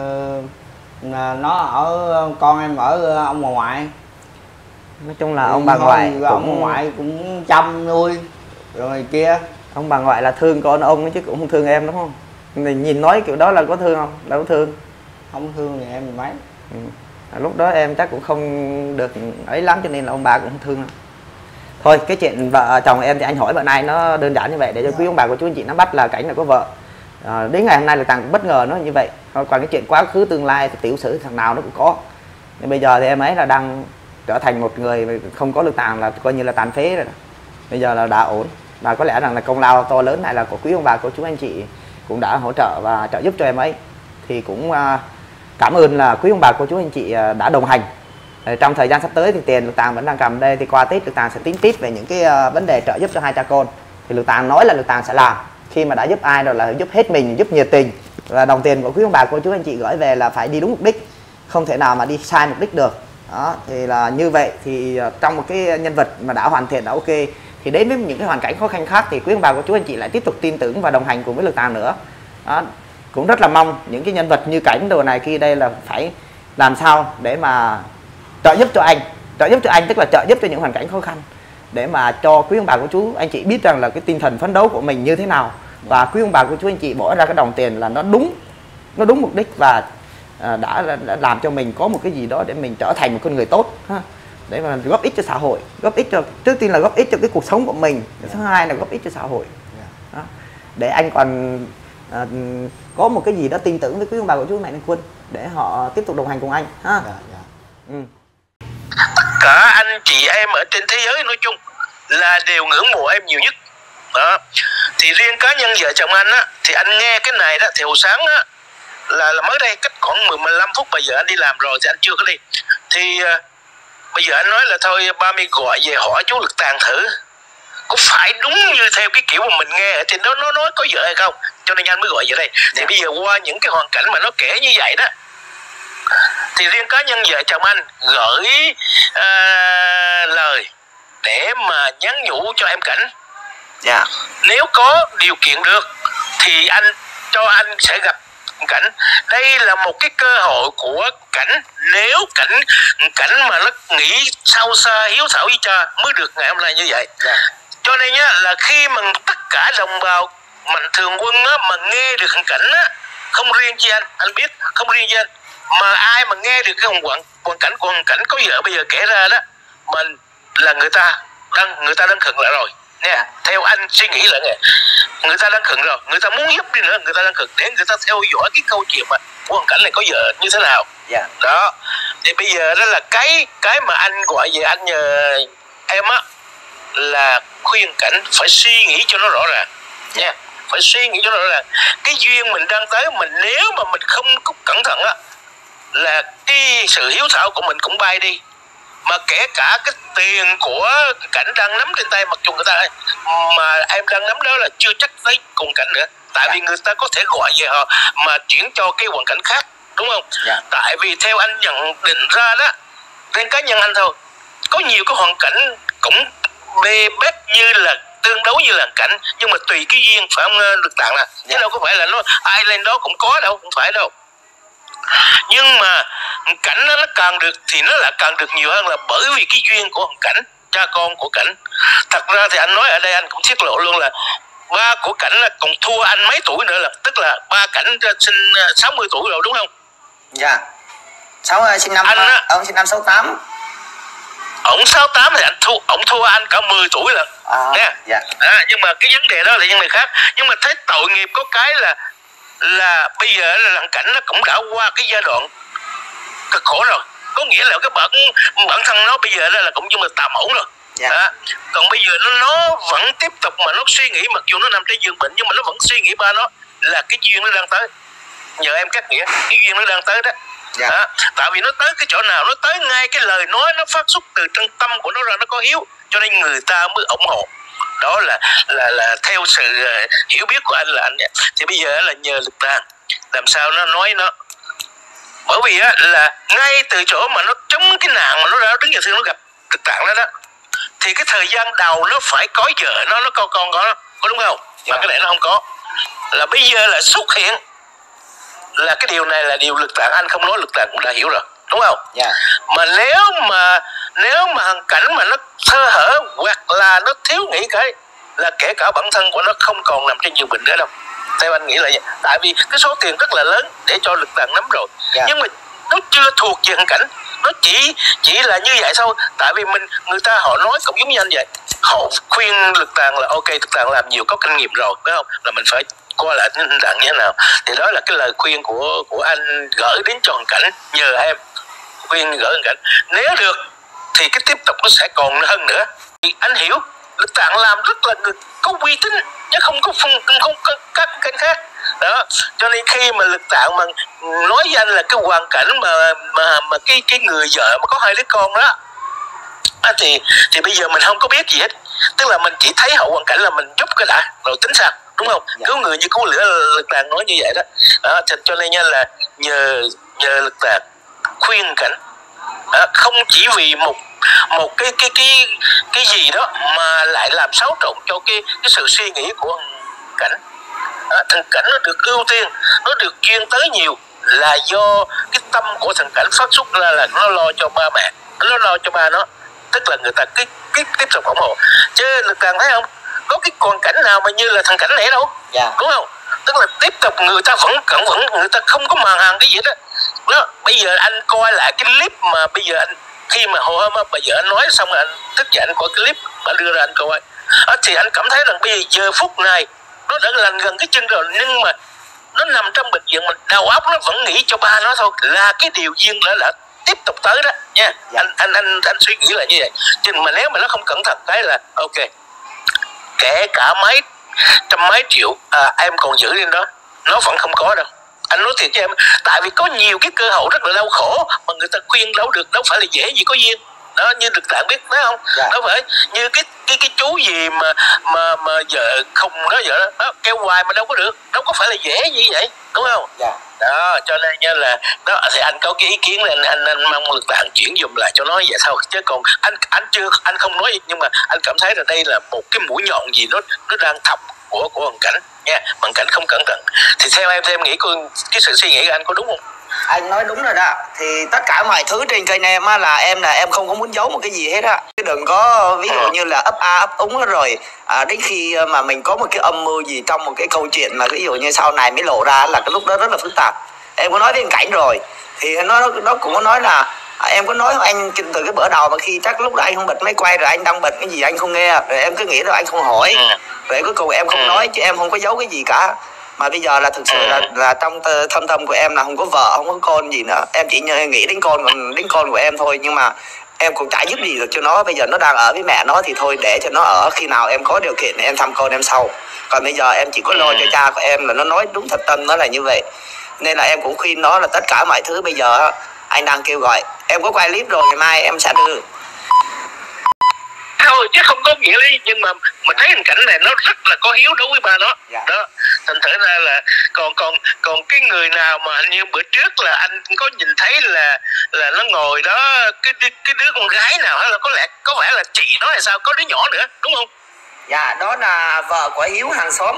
nó ở, con em ở ông bà ngoại. Nói chung là Thì ông bà thôi, ngoại ông bà ngoại cũng chăm nuôi rồi kia. Ông bà ngoại là thương con ông ấy chứ cũng không thương em đúng không? Mình nhìn nói kiểu đó là có thương không? Đâu có thương. Không thương thì em mấy. Lúc đó em chắc cũng không được ấy lắm cho nên là ông bà cũng không thương. Thôi cái chuyện vợ chồng em thì anh hỏi bữa nay nó đơn giản như vậy để cho quý ông bà của chú anh chị nắm bắt là cảnh là có vợ. Đến ngày hôm nay là Tàng cũng bất ngờ nó như vậy. Còn cái chuyện quá khứ tương lai thì tiểu sử thằng nào nó cũng có. Nhưng bây giờ thì em ấy là đang trở thành một người không có lực Tàng là coi như là tàn phế rồi đó. Bây giờ là đã ổn. Và có lẽ rằng là công lao to lớn này là của quý ông bà của chú anh chị cũng đã hỗ trợ và trợ giúp cho em ấy. Thì cũng cảm ơn là quý ông bà cô chú anh chị đã đồng hành. Trong thời gian sắp tới thì tiền Lực Tàng vẫn đang cầm đây, thì qua Tết Lực Tàng sẽ tính tiếp về những cái vấn đề trợ giúp cho hai cha con. Thì Lực Tàng nói là Lực Tàng sẽ làm, khi mà đã giúp ai rồi là giúp hết mình, giúp nhiệt tình. Và đồng tiền của quý ông bà cô chú anh chị gửi về là phải đi đúng mục đích, không thể nào mà đi sai mục đích được. Đó, thì là như vậy thì trong một cái nhân vật mà đã hoàn thiện đã ok, thì đến với những cái hoàn cảnh khó khăn khác thì quý ông bà của chú anh chị lại tiếp tục tin tưởng và đồng hành cùng với Lực Tàng nữa. Đó, cũng rất là mong những cái nhân vật như Cảnh đồ này kia đây là phải làm sao để mà trợ giúp cho anh tức là trợ giúp cho những hoàn cảnh khó khăn, để mà cho quý ông bà của chú anh chị biết rằng là cái tinh thần phấn đấu của mình như thế nào, và quý ông bà của chú anh chị bỏ ra cái đồng tiền là nó đúng mục đích và đã làm cho mình có một cái gì đó để mình trở thành một con người tốt ha, để mà góp ích cho xã hội, góp ích cho, trước tiên là góp ích cho cái cuộc sống của mình, thứ hai là góp ích cho xã hội đó. Để anh còn có một cái gì đó tin tưởng với quý ông bà của chú mẹ Liên Quân để họ tiếp tục đồng hành cùng anh ha. Tất cả anh chị em ở trên thế giới nói chung là đều ngưỡng mộ em nhiều nhất đó. Thì riêng cá nhân vợ chồng anh á, thì anh nghe cái này đó thì hồi sáng á là mới đây cách khoảng 15 phút bây giờ anh đi làm rồi thì anh chưa có đi. Thì bây giờ anh nói là thôi ba mươi gọi về hỏi chú Lực Tàng thử có phải đúng như theo cái kiểu mà mình nghe ở trên đó nó nói có vợ hay không, cho nên anh mới gọi về đây. Thì bây giờ qua những cái hoàn cảnh mà nó kể như vậy đó, thì riêng cá nhân vợ chồng anh gửi lời để mà nhắn nhủ cho em Cảnh. Nếu có điều kiện được thì anh sẽ gặp Cảnh. Đây là một cái cơ hội của Cảnh, nếu Cảnh mà nó nghĩ sâu xa hiếu thảo với cha mới được ngày hôm nay như vậy. Cho nên nhá, là khi mà tất cả đồng bào Mạnh Thường Quân á, mà nghe được Cảnh á, không riêng chi anh biết, không riêng chi anh, mà ai mà nghe được cái hoàn cảnh có vợ bây giờ kể ra đó, mình là người ta đang khựng lại rồi nè. Theo anh suy nghĩ là người ta đang khựng rồi, người ta muốn giúp đi nữa, người ta đang khựng để người ta theo dõi cái câu chuyện mà hoàn cảnh này có vợ như thế nào. Đó thì bây giờ đó là cái mà anh gọi về anh nhờ em á, là khuyên Cảnh phải suy nghĩ cho nó rõ ràng nha, phải suy nghĩ cho nó rõ ràng. Cái duyên mình đang tới, mình nếu mà mình không cẩn thận á, là cái sự hiếu thảo của mình cũng bay đi, mà kể cả cái tiền của Cảnh đang nắm trên tay, mặc dù người ta mà em đang nắm đó là chưa chắc tới cùng Cảnh nữa, tại vì người ta có thể gọi về họ mà chuyển cho cái hoàn cảnh khác, đúng không? Tại vì theo anh nhận định ra đó, trên cá nhân anh thôi, có nhiều cái hoàn cảnh cũng bê bết như là tương đấu như là Cảnh, nhưng mà tùy cái duyên, phải không Lực Tàng nè? Chứ đâu có phải là nó ai lên đó cũng có đâu, không phải đâu. Nhưng mà Cảnh nó càng được thì nó lại càng được nhiều hơn, là bởi vì cái duyên của Cảnh, cha con của Cảnh. Thật ra thì anh nói ở đây anh cũng tiết lộ luôn là ba của Cảnh là còn thua anh mấy tuổi nữa, là tức là ba Cảnh sinh 60 tuổi rồi, đúng không? Sinh năm ông sinh năm 68. Ổng 68 thì ổng thua anh cả 10 tuổi lần nha. Nhưng mà cái vấn đề đó là vấn đề khác. Nhưng mà thấy tội nghiệp có cái là bây giờ là thằng Cảnh nó cũng đã qua cái giai đoạn cực khổ rồi, có nghĩa là cái bản thân nó bây giờ là cũng như là tạm ổn rồi. Còn bây giờ nó vẫn tiếp tục mà nó suy nghĩ, mặc dù nó nằm trên giường bệnh nhưng mà nó vẫn suy nghĩ ba nó là cái duyên nó đang tới. Nhờ em cắt nghĩa, cái duyên nó đang tới đó. Tại vì nó tới cái chỗ nào, nó tới ngay cái lời nói nó phát xuất từ trong tâm của nó ra, nó có hiếu, cho nên người ta mới ủng hộ. Đó là theo sự hiểu biết của anh là anh. Thì bây giờ là nhờ Lực Tàng làm sao nó nói nó, bởi vì á là ngay từ chỗ mà nó chống cái nạn mà nó ra đứng giờ thương nó gặp Lực Tàng đó, thì cái thời gian đầu nó phải có vợ nó có con có đúng không? Mà cái này nó không có, là bây giờ là xuất hiện, là cái điều này là điều Lực Tàng anh không nói, Lực Tàng cũng đã hiểu rồi, đúng không? Mà nếu mà hoàn cảnh mà nó sơ hở hoặc là nó thiếu nghĩ cái là kể cả bản thân của nó không còn nằm trên giường bệnh nữa đâu. Theo anh nghĩ là vậy. Tại vì cái số tiền rất là lớn để cho Lực Tàng nắm rồi, nhưng mà nó chưa thuộc về hoàn cảnh, nó chỉ là như vậy thôi. Tại vì người ta họ nói cũng giống như anh vậy, họ khuyên Lực Tàng là ok, Lực Tàng làm nhiều có kinh nghiệm rồi, phải không, là mình phải coi lại Lực Tàng như thế nào. Thì đó là cái lời khuyên của anh gửi đến cho hoàn cảnh, nhờ em khuyên gửi hoàn cảnh. Nếu được thì cái tiếp tục nó sẽ còn hơn nữa. Thì anh hiểu Lực Tàng làm rất là có uy tín, chứ không có các kênh khác đó. Cho nên khi mà Lực Tàng mà nói với anh là cái hoàn cảnh mà cái người vợ mà có 2 đứa con đó, thì bây giờ mình không có biết gì hết, tức là mình chỉ thấy hậu hoàn cảnh là mình giúp cái đã rồi tính sao, đúng không? Cứu người như cứu lửa, Lực Tàng nói như vậy đó. Cho nên nha, là nhờ Lực Tàng khuyên Cảnh không chỉ vì một cái gì đó mà lại làm xáo trộn cho cái sự suy nghĩ của Cảnh. Thằng Cảnh nó được ưu tiên, nó được duyên tới nhiều là do cái tâm của thằng Cảnh phát xuất ra, là nó lo cho ba mẹ, nó lo cho ba nó, tức là người ta cái tiếp tục ủng hộ. Chứ Lực Tàng thấy không, có cái hoàn cảnh nào mà như là thằng Cảnh này đâu, đúng không? Tức là tiếp tục người ta vẫn người ta không có màng hàng cái gì đó, đó, bây giờ anh coi lại cái clip mà bây giờ anh khi mà hồi hôm bây giờ anh nói xong rồi anh tức giận anh coi clip mà đưa ra anh coi thì anh cảm thấy rằng bây giờ phút này nó đã lành gần cái chân rồi, nhưng mà nó nằm trong bệnh viện, mình đầu óc nó vẫn nghĩ cho ba nó thôi, là cái điều duyên là tiếp tục tới đó nha. Anh suy nghĩ là như vậy, chứ mà nếu mà nó không cẩn thận cái là ok, kể cả mấy trăm mấy triệu em còn giữ lên đó nó vẫn không có đâu. Anh nói thiệt cho em, tại vì có nhiều cái cơ hội rất là đau khổ mà người ta khuyên đâu được, đâu phải là dễ gì có duyên đó, như được bạn biết phải không? Đâu phải như cái chú gì mà vợ không nói vợ đó kêu hoài mà đâu có được, đâu có phải là dễ như vậy, đúng không? Đó, cho nên nha là đó, thì anh có cái ý kiến là anh mong lực bạn chuyển dùm lại cho nó vậy thôi, chứ còn anh không nói, nhưng mà anh cảm thấy là đây là một cái mũi nhọn gì nó đang thọc của Hoàn Cảnh nha. Hoàn Cảnh không cẩn thận thì theo em nghĩ cái sự suy nghĩ của anh có đúng không? Anh nói đúng rồi đó, thì tất cả mọi thứ trên kênh em á là em không có muốn giấu một cái gì hết á, chứ đừng có ví dụ như là ấp a ấp úng rồi đến khi mà mình có một cái âm mưu gì trong một cái câu chuyện mà ví dụ như sau này mới lộ ra là cái lúc đó rất là phức tạp. Em có nói với anh Cảnh rồi thì nó cũng có nói là em có nói anh từ cái bữa đầu mà khi chắc lúc đó anh không bật máy quay rồi anh đang bật cái gì anh không nghe, rồi em cứ nghĩ rồi anh không hỏi, rồi cuối cùng em không nói, chứ em không có giấu cái gì cả. Mà bây giờ là thực sự là trong thâm tâm của em là không có vợ không có con gì nữa, em chỉ nghĩ đến con của em thôi, nhưng mà em cũng chả giúp gì được cho nó. Bây giờ nó đang ở với mẹ nó thì thôi để cho nó ở, khi nào em có điều kiện thì em thăm con em sau, còn bây giờ em chỉ có lo cho cha của em, là nó nói đúng thật tâm nó là như vậy. Nên là em cũng khuyên nó là tất cả mọi thứ bây giờ anh đang kêu gọi, em có quay clip rồi, ngày mai em sẽ đưa thôi, chứ không có nghĩa lý, nhưng mà thấy hình cảnh này nó rất là có hiếu đối với ba nó. Đó, thành thử ra là còn cái người nào mà hình như bữa trước là anh có nhìn thấy là nó ngồi đó, cái đứa con gái nào hay là có vẻ là chị nó hay sao, có đứa nhỏ nữa đúng không? Dạ, đó là vợ của Hiếu hàng xóm.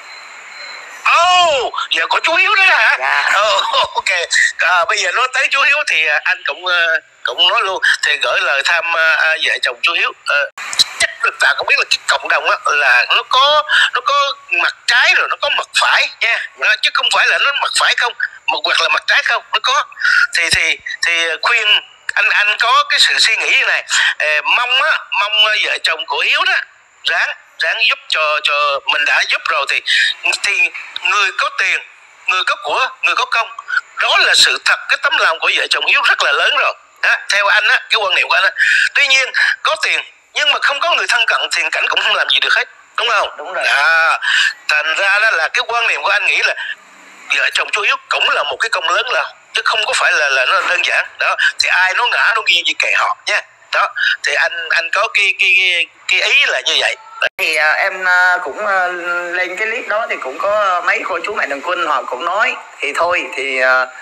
Giờ có chú Hiếu đấy hả? Dạ. Ok. Bây giờ nói tới chú Hiếu thì anh cũng nói luôn, thì gửi lời thăm vợ chồng chú Hiếu. Chắc ta cũng biết là cái cộng đồng á là nó có mặt trái rồi nó có mặt phải nha, chứ không phải là nó mặt phải không, hoặc là mặt trái không, nó có. Thì khuyên anh có cái sự suy nghĩ như này, mong vợ chồng của Hiếu đó ráng giúp cho mình, đã giúp rồi thì người có tiền, người có của, người có công, đó là sự thật, cái tấm lòng của vợ chồng Hiếu rất là lớn rồi đó, theo anh á, cái quan niệm của anh á. Tuy nhiên có tiền nhưng mà không có người thân cận thì Cảnh cũng không làm gì được hết, đúng không? Đúng rồi. Thành ra đó là cái quan niệm của anh nghĩ là vợ chồng chú Hiếu cũng là một cái công lớn là, chứ không có phải là nó đơn giản đó. Thì ai nó ngã nó nghiêng gì kệ họ nha. Đó thì anh có cái ý là như vậy. Thì em cũng lên cái clip đó thì cũng có mấy cô chú mẹ Đường Quân họ cũng nói, thì thôi thì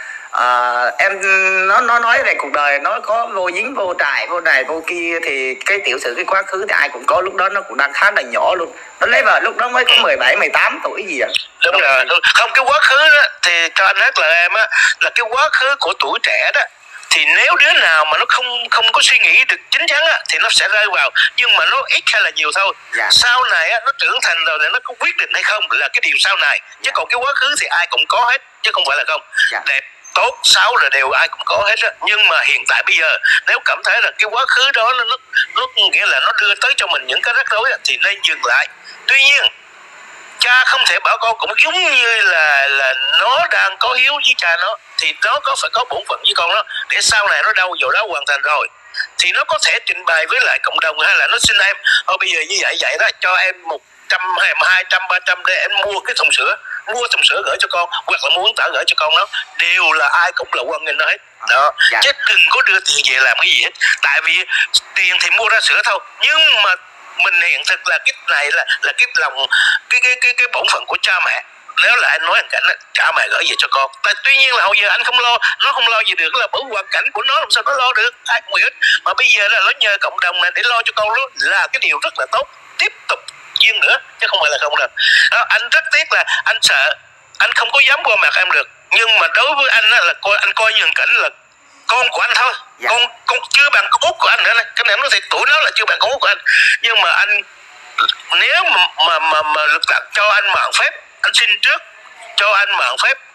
em nó nói về cuộc đời nó có vô dính vô trại vô này vô kia, thì cái tiểu sử cái quá khứ thì ai cũng có, lúc đó nó cũng đang khá là nhỏ luôn, nó lấy vợ lúc đó mới có 17 18 tuổi gì à. Đúng rồi. Không, cái quá khứ đó thì cho anh hát là em á, là cái quá khứ của tuổi trẻ đó, thì nếu đứa nào mà nó không có suy nghĩ được chính chắn á thì nó sẽ rơi vào, nhưng mà nó ít hay là nhiều thôi. Sau này á nó trưởng thành rồi nó có quyết định hay không là cái điều sau này, chứ còn cái quá khứ thì ai cũng có hết, chứ không phải là không. Đẹp tốt xấu là đều ai cũng có hết á, nhưng mà hiện tại bây giờ nếu cảm thấy là cái quá khứ đó nó nghĩa là nó đưa tới cho mình những cái rắc rối á, thì nên dừng lại. Tuy nhiên cha không thể bảo con cũng giống như là nó đang có hiếu với cha nó, thì nó phải có bổn phận với con nó, để sau này nó đâu vào đó hoàn thành rồi thì nó có thể trình bày với lại cộng đồng, hay là nó xin em bây giờ như vậy đó, cho em 100 hay 200 300 để em mua thùng sữa gửi cho con, hoặc là mua uống tả gửi cho con nó, đều là ai cũng là hoan nghênh nó hết đó. Chứ đừng có đưa tiền về làm cái gì hết, tại vì tiền thì mua ra sữa thôi, nhưng mà mình hiện thực là cái này là cái lòng cái bổn phận của cha mẹ. Nếu là anh nói hoàn cảnh cha mẹ gửi về cho con, tuy nhiên là hồi giờ anh không lo, nó không lo gì được, là bởi hoàn cảnh của nó làm sao nó lo được, ai cũng hiểu. Mà bây giờ là nó nhờ cộng đồng này để lo cho con, nó là cái điều rất là tốt, tiếp tục duyên nữa chứ không phải là không đâu đó. Anh rất tiếc là anh sợ anh không có dám qua mặt em được, nhưng mà đối với anh là anh coi như Cảnh là con của anh thôi. Con chưa bằng con út của anh nữa này, cái này nó thì tuổi nó là chưa bằng con út của anh, nhưng mà anh nếu mà lực tặc cho anh mượn phép, anh xin trước cho anh mượn phép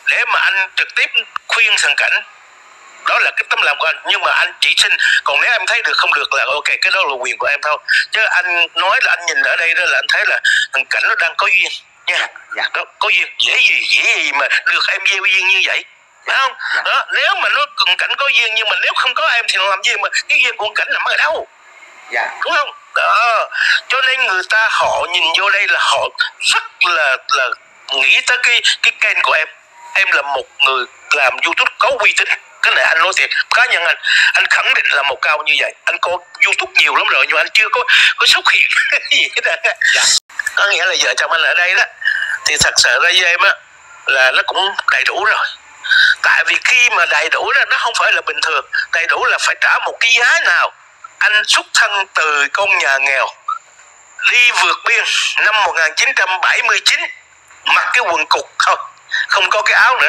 để mà anh trực tiếp khuyên thằng Cảnh. Đó là cái tấm lòng của anh, nhưng mà anh chỉ xin, còn nếu em thấy được không được là ok, cái đó là quyền của em thôi. Chứ anh nói là anh nhìn ở đây đó là anh thấy là thằng Cảnh nó đang có duyên nha. Đó, có duyên, dễ gì mà được em gieo duyên như vậy, phải không? Đó, nếu mà nó Cảnh có duyên, nhưng mà nếu không có em thì làm gì mà cái duyên của Cảnh nằm ở đâu, đúng không? Đó, cho nên người ta họ nhìn vô đây là họ rất là nghĩ tới cái kênh của em. Em là một người làm YouTube có uy tín. Cái này anh nói thiệt, cá nhân anh khẳng định là một cao như vậy. Anh có YouTube nhiều lắm rồi nhưng mà anh chưa có xuất hiện gì hết. Có nghĩa là vợ chồng anh ở đây đó thì thật sự ra với em á là nó cũng đầy đủ rồi. Tại vì khi mà đầy đủ đó, nó không phải là bình thường. Đầy đủ là phải trả một cái giá nào. Anh xuất thân từ con nhà nghèo, đi vượt biên năm 1979, mặc cái quần cục thôi, không có cái áo nữa.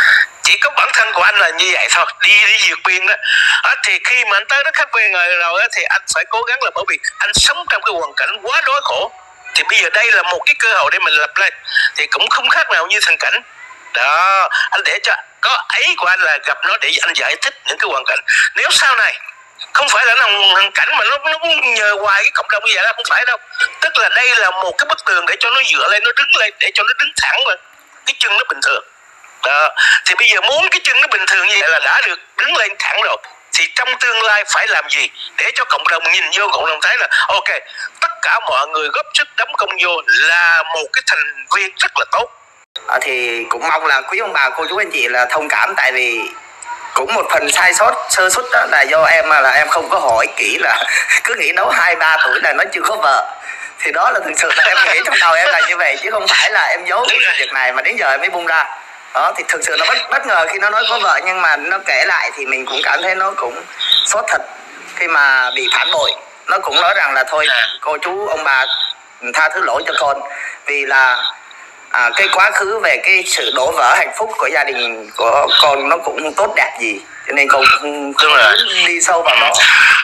Chỉ có bản thân của anh là như vậy thôi, đi vượt biên đó. Thì khi mà anh tới đất khách quê người rồi thì anh phải cố gắng, là bởi vì anh sống trong cái hoàn cảnh quá đói khổ. Thì bây giờ đây là một cái cơ hội để mình lập lên, thì cũng không khác nào như thằng Cảnh. Đó, anh để cho có ấy của anh là gặp nó để anh giải thích những cái hoàn cảnh. Nếu sau này không phải là thằng Cảnh mà nó nhờ hoài cái cộng đồng như vậy đó, không phải đâu. Tức là đây là một cái bức tường để cho nó dựa lên, nó đứng lên, để cho nó đứng thẳng lên, cái chân nó bình thường. Đó, thì bây giờ muốn cái chân nó bình thường như vậy là đã được đứng lên thẳng rồi, thì trong tương lai phải làm gì để cho cộng đồng nhìn vô, cộng đồng thấy là ok, tất cả mọi người góp sức đóng công vô là một cái thành viên rất là tốt. Thì cũng mong là quý ông bà cô chú anh chị là thông cảm, tại vì cũng một phần sai sót sơ suất đó là do em, là em không có hỏi kỹ, là cứ nghĩ nấu 2-3 tuổi là nó chưa có vợ. Thì đó là thực sự là em nghĩ trong đầu em là như vậy, chứ không phải là em giấu cái việc này mà đến giờ em mới bung ra. Đó, thì thực sự là bất ngờ khi nó nói có vợ, nhưng mà nó kể lại thì mình cũng cảm thấy nó cũng xót thật khi mà bị phản bội. Nó cũng nói rằng là thôi cô chú ông bà tha thứ lỗi cho con, vì là cái quá khứ về cái sự đổ vỡ hạnh phúc của gia đình của con nó cũng tốt đẹp gì, cho nên con không đi sâu vào đó.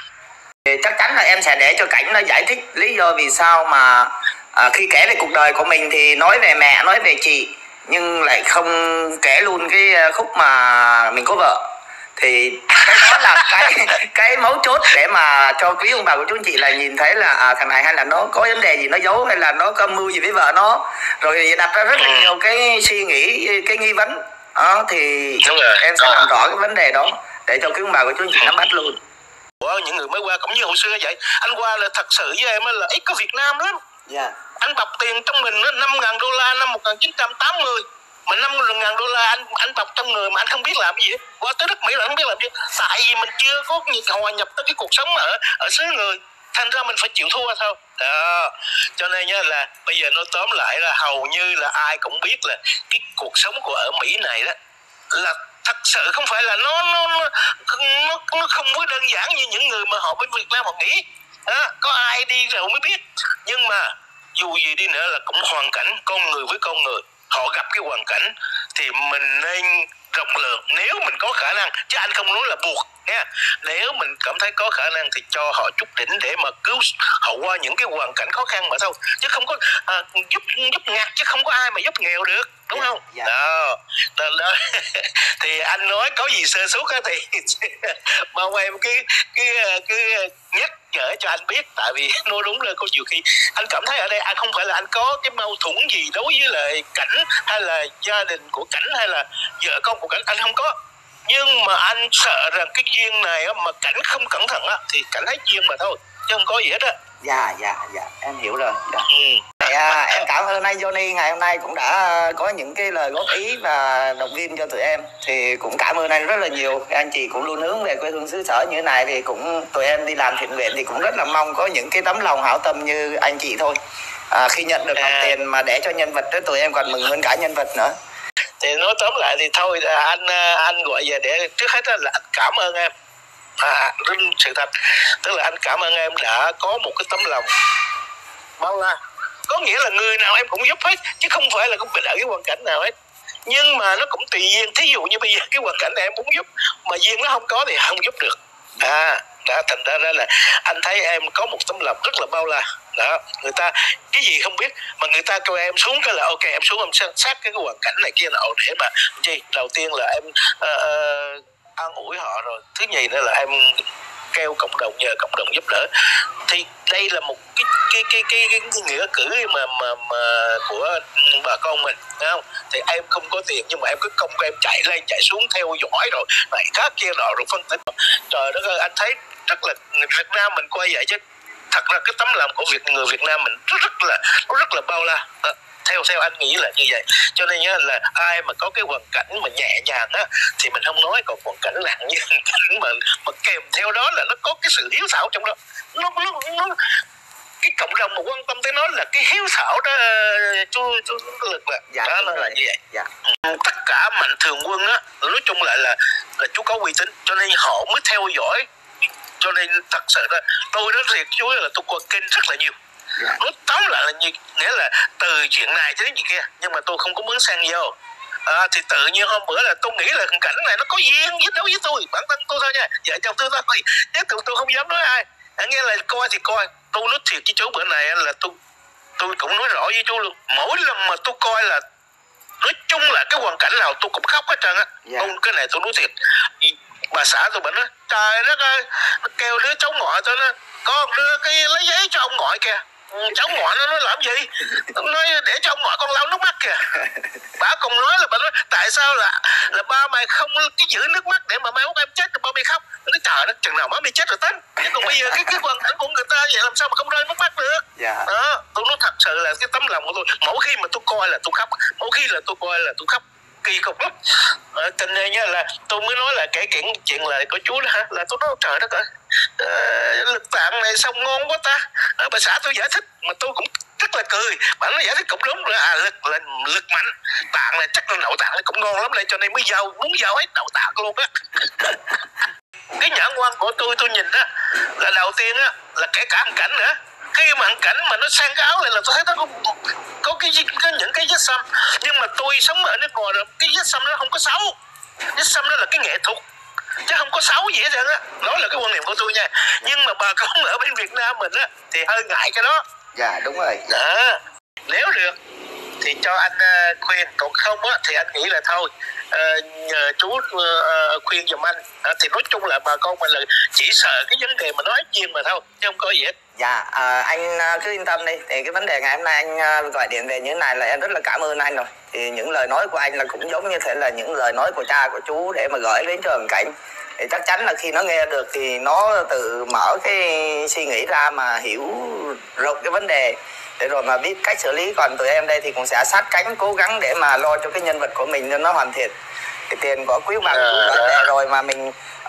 Thì chắc chắn là em sẽ để cho Cảnh nó giải thích lý do vì sao mà khi kể về cuộc đời của mình thì nói về mẹ, nói về chị, nhưng lại không kể luôn cái khúc mà mình có vợ. Thì cái đó là cái mấu chốt để mà cho quý ông bà của chú anh chị là nhìn thấy là thằng này hay là nó có vấn đề gì nó giấu, hay là nó có mưu gì với vợ nó, rồi đặt ra rất là nhiều cái suy nghĩ, cái nghi vấn đó. Thì em sẽ làm rõ cái vấn đề đó để cho quý ông bà của chú anh chị nắm bắt luôn. Những người mới qua cũng như hồi xưa vậy. Anh qua là thật sự với em là ít có Việt Nam lắm. Anh bọc tiền trong mình 5.000 đô la năm 1980, mà 5.000 đô la anh bọc trong người mà anh không biết làm gì. Qua tới đất Mỹ là không biết làm gì, tại vì mình chưa có hòa nhập tới cái cuộc sống ở xứ người, thành ra mình phải chịu thua thôi. Đó, cho nên nhá, là bây giờ nói tóm lại là hầu như là ai cũng biết là cái cuộc sống của ở Mỹ này đó là thật sự không phải là nó không có đơn giản như những người mà họ bên Việt Nam họ nghĩ. Có ai đi rồi mới biết. Nhưng mà dù gì đi nữa là cũng hoàn cảnh con người với con người, họ gặp cái hoàn cảnh thì mình nên rộng lượng nếu mình có khả năng, chứ anh không nói là buộc nha. Nếu mình cảm thấy có khả năng thì cho họ chút đỉnh để mà cứu họ qua những cái hoàn cảnh khó khăn mà thôi, chứ không có giúp ngặt, chứ không có ai mà giúp nghèo được, đúng không? Đó. Thì anh nói có gì sơ suất thì mong em cái nhắc nhở cho anh biết, tại vì nói đúng là có nhiều khi anh cảm thấy ở đây anh không phải là anh có cái mâu thuẫn gì đối với lại Cảnh hay là gia đình của Cảnh hay là vợ con của Cảnh, anh không có. Nhưng mà anh sợ rằng cái duyên này mà Cảnh không cẩn thận thì Cảnh hết duyên mà thôi, chứ không có gì hết á. Dạ em hiểu rồi. Em cảm ơn anh Johnny ngày hôm nay cũng đã có những cái lời góp ý và động viên cho tụi em. Thì cũng cảm ơn anh rất là nhiều. Anh chị cũng luôn hướng về quê hương xứ sở như thế này, thì cũng tụi em đi làm thiện nguyện thì cũng rất là mong có những cái tấm lòng hảo tâm như anh chị thôi. Khi nhận được đồng tiền mà để cho nhân vật đó, tụi em còn mừng hơn cả nhân vật nữa. Thì nói tóm lại thì thôi, anh gọi về để trước hết là anh cảm ơn em. Sự thật tức là anh cảm ơn em đã có một cái tấm lòng bao la, có nghĩa là người nào em cũng giúp hết, chứ không phải là cũng bị ở cái hoàn cảnh nào hết. Nhưng mà nó cũng tùy duyên, thí dụ như bây giờ cái hoàn cảnh này em muốn giúp mà duyên nó không có thì không giúp được. Đã thành ra là anh thấy em có một tấm lòng rất là bao la, đó. Người ta cái gì không biết mà người ta kêu em xuống cái là ok, em xuống em sát cái hoàn cảnh này kia nào để mà gì. Đầu tiên là em an ủi họ, rồi thứ nhì nữa là em kêu cộng đồng, nhờ cộng đồng giúp đỡ. Thì đây là một cái nghĩa cử mà của bà con mình, thấy không? Thì em không có tiền nhưng mà em cứ công em chạy lên chạy xuống theo dõi rồi này khác kia nọ rồi phân tích. Trời đất ơi, anh thấy rất là Việt Nam mình coi vậy chứ thật ra cái tấm lòng của người Việt Nam mình rất là bao la. Theo anh nghĩ là như vậy. Cho nên là ai mà có cái hoàn cảnh mà nhẹ nhàng á thì mình không nói, còn hoàn cảnh nặng như hoàn cảnh mà kèm theo đó là nó có cái sự hiếu thảo trong đó. Nó cái cộng đồng mà quan tâm tới nó là cái hiếu thảo đó, chú Lực là dạ, đó, nó là như vậy. Dạ. Tất cả mạnh thường quân á, nói chung lại là chú có uy tín cho nên họ mới theo dõi. Cho nên thật sự là tôi nói thiệt chú là tôi coi kênh rất là nhiều. Nói tóm lại là nghĩa là từ chuyện này cho đến chuyện kia, nhưng mà tôi không có muốn xen vô. Thì tự nhiên hôm bữa là tôi nghĩ là cảnh này nó có duyên với đâu với tôi, bản thân tôi thôi nha, vợ chồng tôi thôi, chứ tôi không dám nói ai. Nghe là coi thì coi. Tôi nói thiệt với chú bữa này là tôi cũng nói rõ với chú luôn, mỗi lần mà tôi coi là nói chung là cái hoàn cảnh nào tôi cũng khóc hết trơn á. Cái này tôi nói thiệt. Bà xã tôi bệnh á, trời đất ơi, nó kêu đứa cháu ngoại tôi, nó con đưa cái lấy giấy cho ông ngoại kìa. Cháu ngoại nó nói làm gì, nói để cho ông ngoại con lau nước mắt kìa. Bà còn nói là bà nói tại sao là ba mày không cái giữ nước mắt để mà mai mốt em chết rồi ba mày khóc. Nó nói trời đất, chừng nào má mày chết rồi tính. Chứ còn bây giờ cái hoàn cảnh của người ta vậy làm sao mà không rơi nước mắt được. Đó, tôi nói thật sự là cái tấm lòng của tôi, mỗi khi mà tôi coi là tôi khóc, mỗi khi là tôi coi là tôi khóc kỳ cục lắm. Cho nên nha là tôi mới nói là kể chuyện là của chú đó hả, là tôi nói trời đất ơi, lực tạng này xong ngon quá ta. Bà xã tôi giải thích mà tôi cũng rất là cười. Bà nói giải thích cũng đúng là lực mạnh, tạng này chắc là đậu tạng này cũng ngon lắm đây, cho nên mới muốn giao hết đậu tạng luôn á. Cái nhãn quan của tôi nhìn á là đầu tiên á là kể cả ăn cảnh nữa. Khi mà ăn cảnh mà nó sang cái áo này là tôi thấy nó có những cái vết xăm, nhưng mà tôi sống ở nước ngoài rồi, cái vết xăm nó không có xấu. Vết xăm nó là cái nghệ thuật chứ không có xấu gì hết trơn á. Đó là cái quan niệm của tôi nha. Nhưng mà bà con ở bên Việt Nam mình á thì hơi ngại cái đó. Dạ đúng rồi. Đó. Nếu được thì cho anh khuyên, còn không á thì anh nghĩ là thôi nhờ chú khuyên giùm anh. Thì nói chung là bà con mình là chỉ sợ cái vấn đề mà nói chuyện mà thôi, chứ không có gì hết. Dạ anh cứ yên tâm đi. Thì cái vấn đề ngày hôm nay anh gọi điện về như thế này là em rất là cảm ơn anh rồi. Thì những lời nói của anh là cũng giống như thế là những lời nói của cha của chú để mà gửi đến cho hoàn cảnh. Thì chắc chắn là khi nó nghe được thì nó tự mở cái suy nghĩ ra mà hiểu rộng cái vấn đề để rồi mà biết cách xử lý. Còn tụi em đây thì cũng sẽ sát cánh cố gắng để mà lo cho cái nhân vật của mình cho nó hoàn thiện. Thì tiền có quý bằng vấn đề rồi mà mình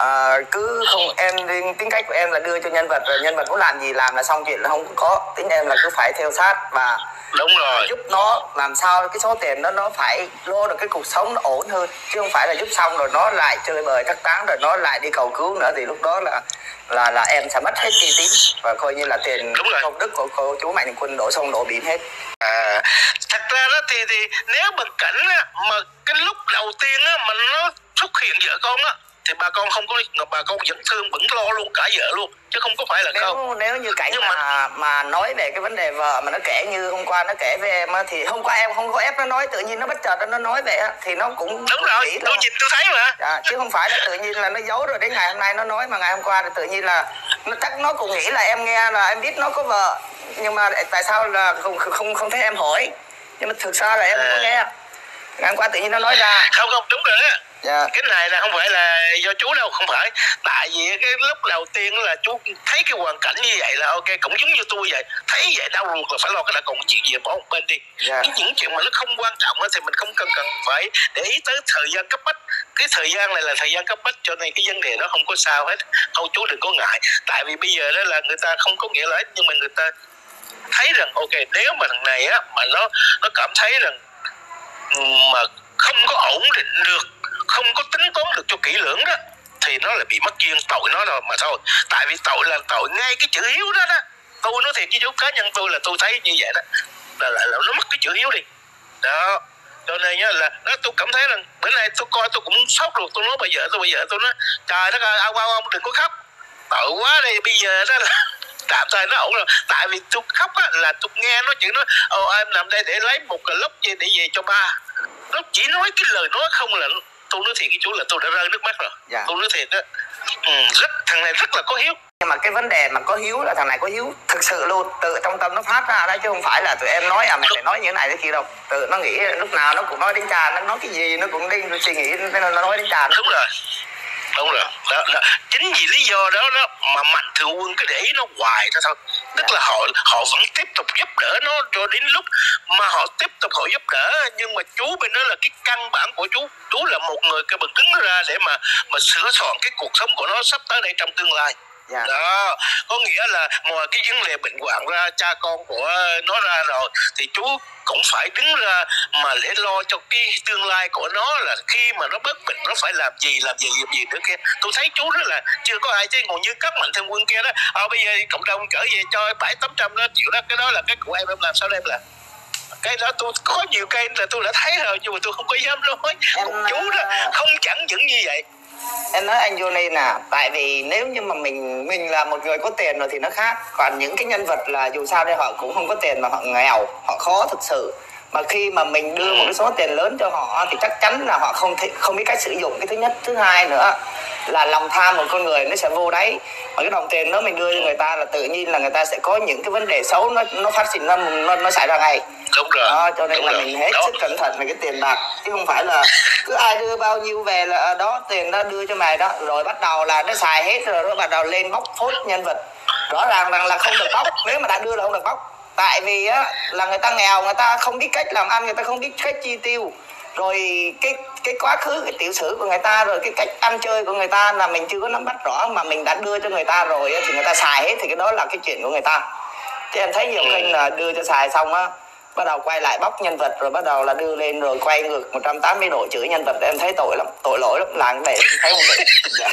cứ không, em tính cách của em là đưa cho nhân vật, rồi nhân vật muốn làm gì làm là xong chuyện là không có. Tính em là cứ phải theo sát và đúng rồi, giúp nó làm sao cái số tiền đó nó phải lo được cái cuộc sống nó ổn hơn, chứ không phải là giúp xong rồi nó lại chơi bời thắc tán rồi nó lại đi cầu cứu nữa, thì lúc đó là em sẽ mất hết uy tín và coi như là tiền công đức của cô chú Mạnh Thường Quân đổ sông đổ biển hết. Thật ra đó thì nếu bằng cảnh á, mà cái lúc đầu tiên á mà nó xuất hiện vợ con á thì bà con không có, bà con vẫn thương vẫn lo luôn cả vợ luôn, chứ không có phải là không. Nếu như cảnh mà nói về cái vấn đề vợ mà nó kể như hôm qua nó kể với em á, thì hôm qua em không có ép nó nói, tự nhiên nó bất chợt nó nói về á thì nó cũng đúng rồi, tôi nhìn tôi thấy mà. Chứ không phải là tự nhiên là nó giấu rồi đến ngày hôm nay nó nói, mà ngày hôm qua thì tự nhiên là nó chắc nó cũng nghĩ là em nghe là em biết nó có vợ, nhưng mà tại sao là không thấy em hỏi, nhưng mà thực ra là em không có nghe. Ngày hôm qua tự nhiên nó nói ra. Không đúng rồi á. Cái này là không phải là do chú đâu, không phải. Tại vì cái lúc đầu tiên là chú thấy cái hoàn cảnh như vậy là ok, cũng giống như tôi vậy. Thấy vậy đau ruột là phải lo cái đã, còn chuyện gì bỏ một bên đi. Những chuyện mà nó không quan trọng thì mình không cần phải để ý tới thời gian cấp bách. Cái thời gian này là thời gian cấp bách, cho nên cái vấn đề đó không có sao hết. Thôi chú đừng có ngại. Tại vì bây giờ đó là người ta không có nghĩa là hết, nhưng mà người ta thấy rằng ok, nếu mà thằng này á mà nó cảm thấy rằng mà không có ổn định được, không có tính toán được cho kỹ lưỡng đó, thì nó là bị mất duyên, tội nó rồi mà thôi. Tại vì tội là tội ngay cái chữ hiếu đó đó. Tôi nói thiệt với chú, cá nhân tôi là tôi thấy như vậy đó, là nó mất cái chữ hiếu đi đó. Cho nên nhá là tôi cảm thấy rằng bữa nay tôi coi tôi cũng sốc ruột. Tôi nói bây giờ tôi nói trời đất ơi, ông đừng có khóc, tội quá đi. Bây giờ đó là tạm thời nó ổn rồi. Tại vì tôi khóc á là tôi nghe nó chuyện nói em nằm đây để lấy một cái lốc để về cho ba. Nó chỉ nói cái lời nói không là tôi nói thiệt với chú là tôi đã rơi nước mắt rồi. Tôi nói thiệt á, thằng này rất là có hiếu. Nhưng mà cái vấn đề mà có hiếu là thằng này có hiếu thực sự luôn, tự trong tâm nó phát ra đấy, chứ không phải là tụi em nói mày phải nói như thế này thế kia đâu. Tự nó nghĩ lúc nào nó cũng nói đến cha, nó nói cái gì nó cũng đi suy nghĩ nên nó nói đến cha. Đúng rồi. Đúng rồi, đó. Chính vì lý do đó mà Mạnh Thường Quân cứ để ý nó hoài đó thôi. Tức là họ vẫn tiếp tục giúp đỡ nó cho đến lúc mà họ tiếp tục họ giúp đỡ. Nhưng mà chú bên đó là cái căn bản của chú là một người cái bật đứng ra để mà sửa soạn cái cuộc sống của nó sắp tới đây trong tương lai. Đó, có nghĩa là ngoài cái vấn đề bệnh hoạn ra, cha con của nó ra rồi thì chú cũng phải đứng ra mà để lo cho cái tương lai của nó, là khi mà nó bớt bệnh nó phải làm gì nữa kia. Tôi thấy chú rất là chưa có ai chứ còn như các Mạnh Thường Quân kia đó, bây giờ cộng đồng trở về cho 700-800 đó triệu đó, cái đó là cái của em làm sao em làm. Cái đó tôi có nhiều cây là tôi đã thấy rồi nhưng mà tôi không có dám nói. Còn chú đó không chẳng những như vậy. Em nói anh Johnny nè, tại vì nếu như mà mình là một người có tiền rồi thì nó khác. Còn những cái nhân vật là dù sao đây họ cũng không có tiền mà họ nghèo, họ khó thực sự. Mà khi mà mình đưa một cái số tiền lớn cho họ thì chắc chắn là họ không biết cách sử dụng. Cái thứ nhất, thứ hai nữa là lòng tham của con người nó sẽ vô đáy. Mà cái đồng tiền đó mình đưa cho người ta là tự nhiên là người ta sẽ có những cái vấn đề xấu nó phát sinh, nó xảy ra ngay. Đúng rồi. Đó, cho nên là mình hết sức cẩn thận về cái tiền bạc, chứ không phải là cứ ai đưa bao nhiêu về là đó tiền đó đưa cho mày đó, rồi bắt đầu là nó xài hết rồi nó bắt đầu lên bóc phốt nhân vật. Rõ ràng rằng là không được bóc, nếu mà đã đưa là không được bóc. Tại vì á là người ta nghèo, người ta không biết cách làm ăn, người ta không biết cách chi tiêu, rồi cái quá khứ, cái tiểu sử của người ta, rồi cái cách ăn chơi của người ta là mình chưa có nắm bắt rõ, mà mình đã đưa cho người ta rồi thì người ta xài hết, thì cái đó là cái chuyện của người ta. Chứ em thấy nhiều kênh là đưa cho xài xong á bắt đầu quay lại bóc nhân vật, rồi bắt đầu là đưa lên rồi quay ngược 180 độ chửi nhân vật. Em thấy tội lắm, tội lỗi lắm, làm cái này thấy không được.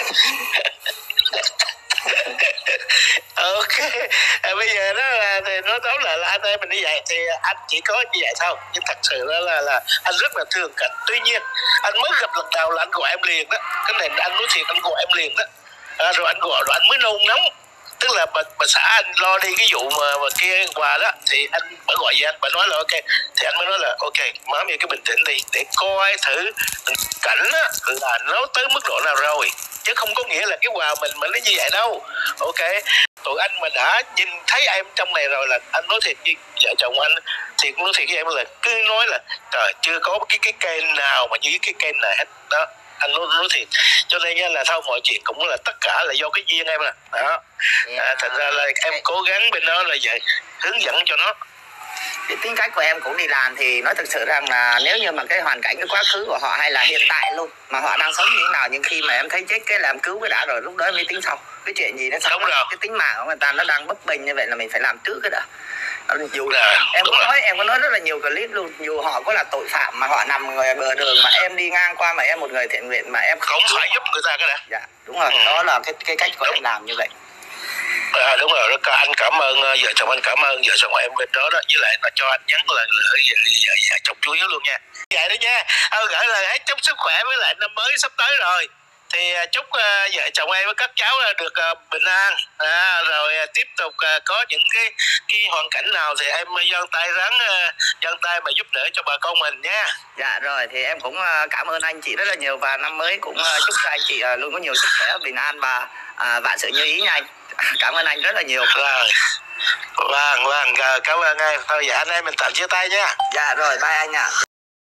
Ok, bây giờ đó là thì nói tóm lại là anh ơi mình như vậy thì anh chỉ có như vậy thôi, nhưng thật sự đó là anh rất là thương Cảnh. Tuy nhiên anh mới gặp lần đầu là anh gọi em liền đó, cái này anh nói thiệt, anh gọi em liền đó, rồi anh gọi rồi anh mới nôn nóng. Tức là bà xã anh lo đi cái vụ mà kia quà đó thì anh mới gọi về anh, bà nói là ok, thì anh mới nói là ok má mày cứ bình tĩnh đi để coi thử Cảnh á là nó tới mức độ nào rồi, chứ không có nghĩa là cái quà mình mà nó như vậy đâu. Ok, tụi anh mà đã nhìn thấy em trong này rồi là anh nói thiệt với vợ chồng anh, thiệt nói thiệt với em là cứ nói là trời chưa có cái kênh nào mà như cái kênh này hết đó, anh nói thiệt. Cho nên nha là thôi mọi chuyện cũng là tất cả là do cái duyên em nè đó. Thành ra là em cố gắng bên đó là vậy, hướng dẫn cho nó. Cái tính cách của em cũng đi làm thì nói thực sự rằng là nếu như mà cái hoàn cảnh, cái quá khứ của họ hay là hiện tại luôn mà họ đang sống như thế nào, nhưng khi mà em thấy chết cái làm cứu cái đã rồi lúc đó mới tính sau cái chuyện gì nó sau. Đúng rồi. Cái tính mạng của người ta nó đang bấp bênh như vậy là mình phải làm trước cái đã. Dù là em có nói rất là nhiều clip luôn, dù họ có là tội phạm mà họ nằm ngoài bờ đường mà em đi ngang qua mà em một người thiện nguyện mà em không phải giúp người ta cái đã. Dạ đúng rồi. Đó là cái cách của em làm như vậy. Đúng rồi, anh cảm ơn vợ chồng anh, cảm ơn vợ chồng em bên đó đó, với lại là cho anh nhắn là vợ chồng chú yếu luôn nha. Vậy đó nha, gửi lời hết chúc sức khỏe với lại năm mới sắp tới rồi. Thì chúc vợ chồng em với các cháu được bình an, rồi tiếp tục có những cái hoàn cảnh nào thì em giang tay mà giúp đỡ cho bà con mình nha. Dạ rồi, thì em cũng cảm ơn anh chị rất là nhiều, và năm mới cũng chúc cho anh chị luôn có nhiều sức khỏe, bình an và vạn sự như ý nha anh. Cảm ơn anh rất là nhiều. Vâng, cảm ơn anh. Thôi dạ anh em mình tạm chia tay nha. Dạ rồi, bye anh ạ.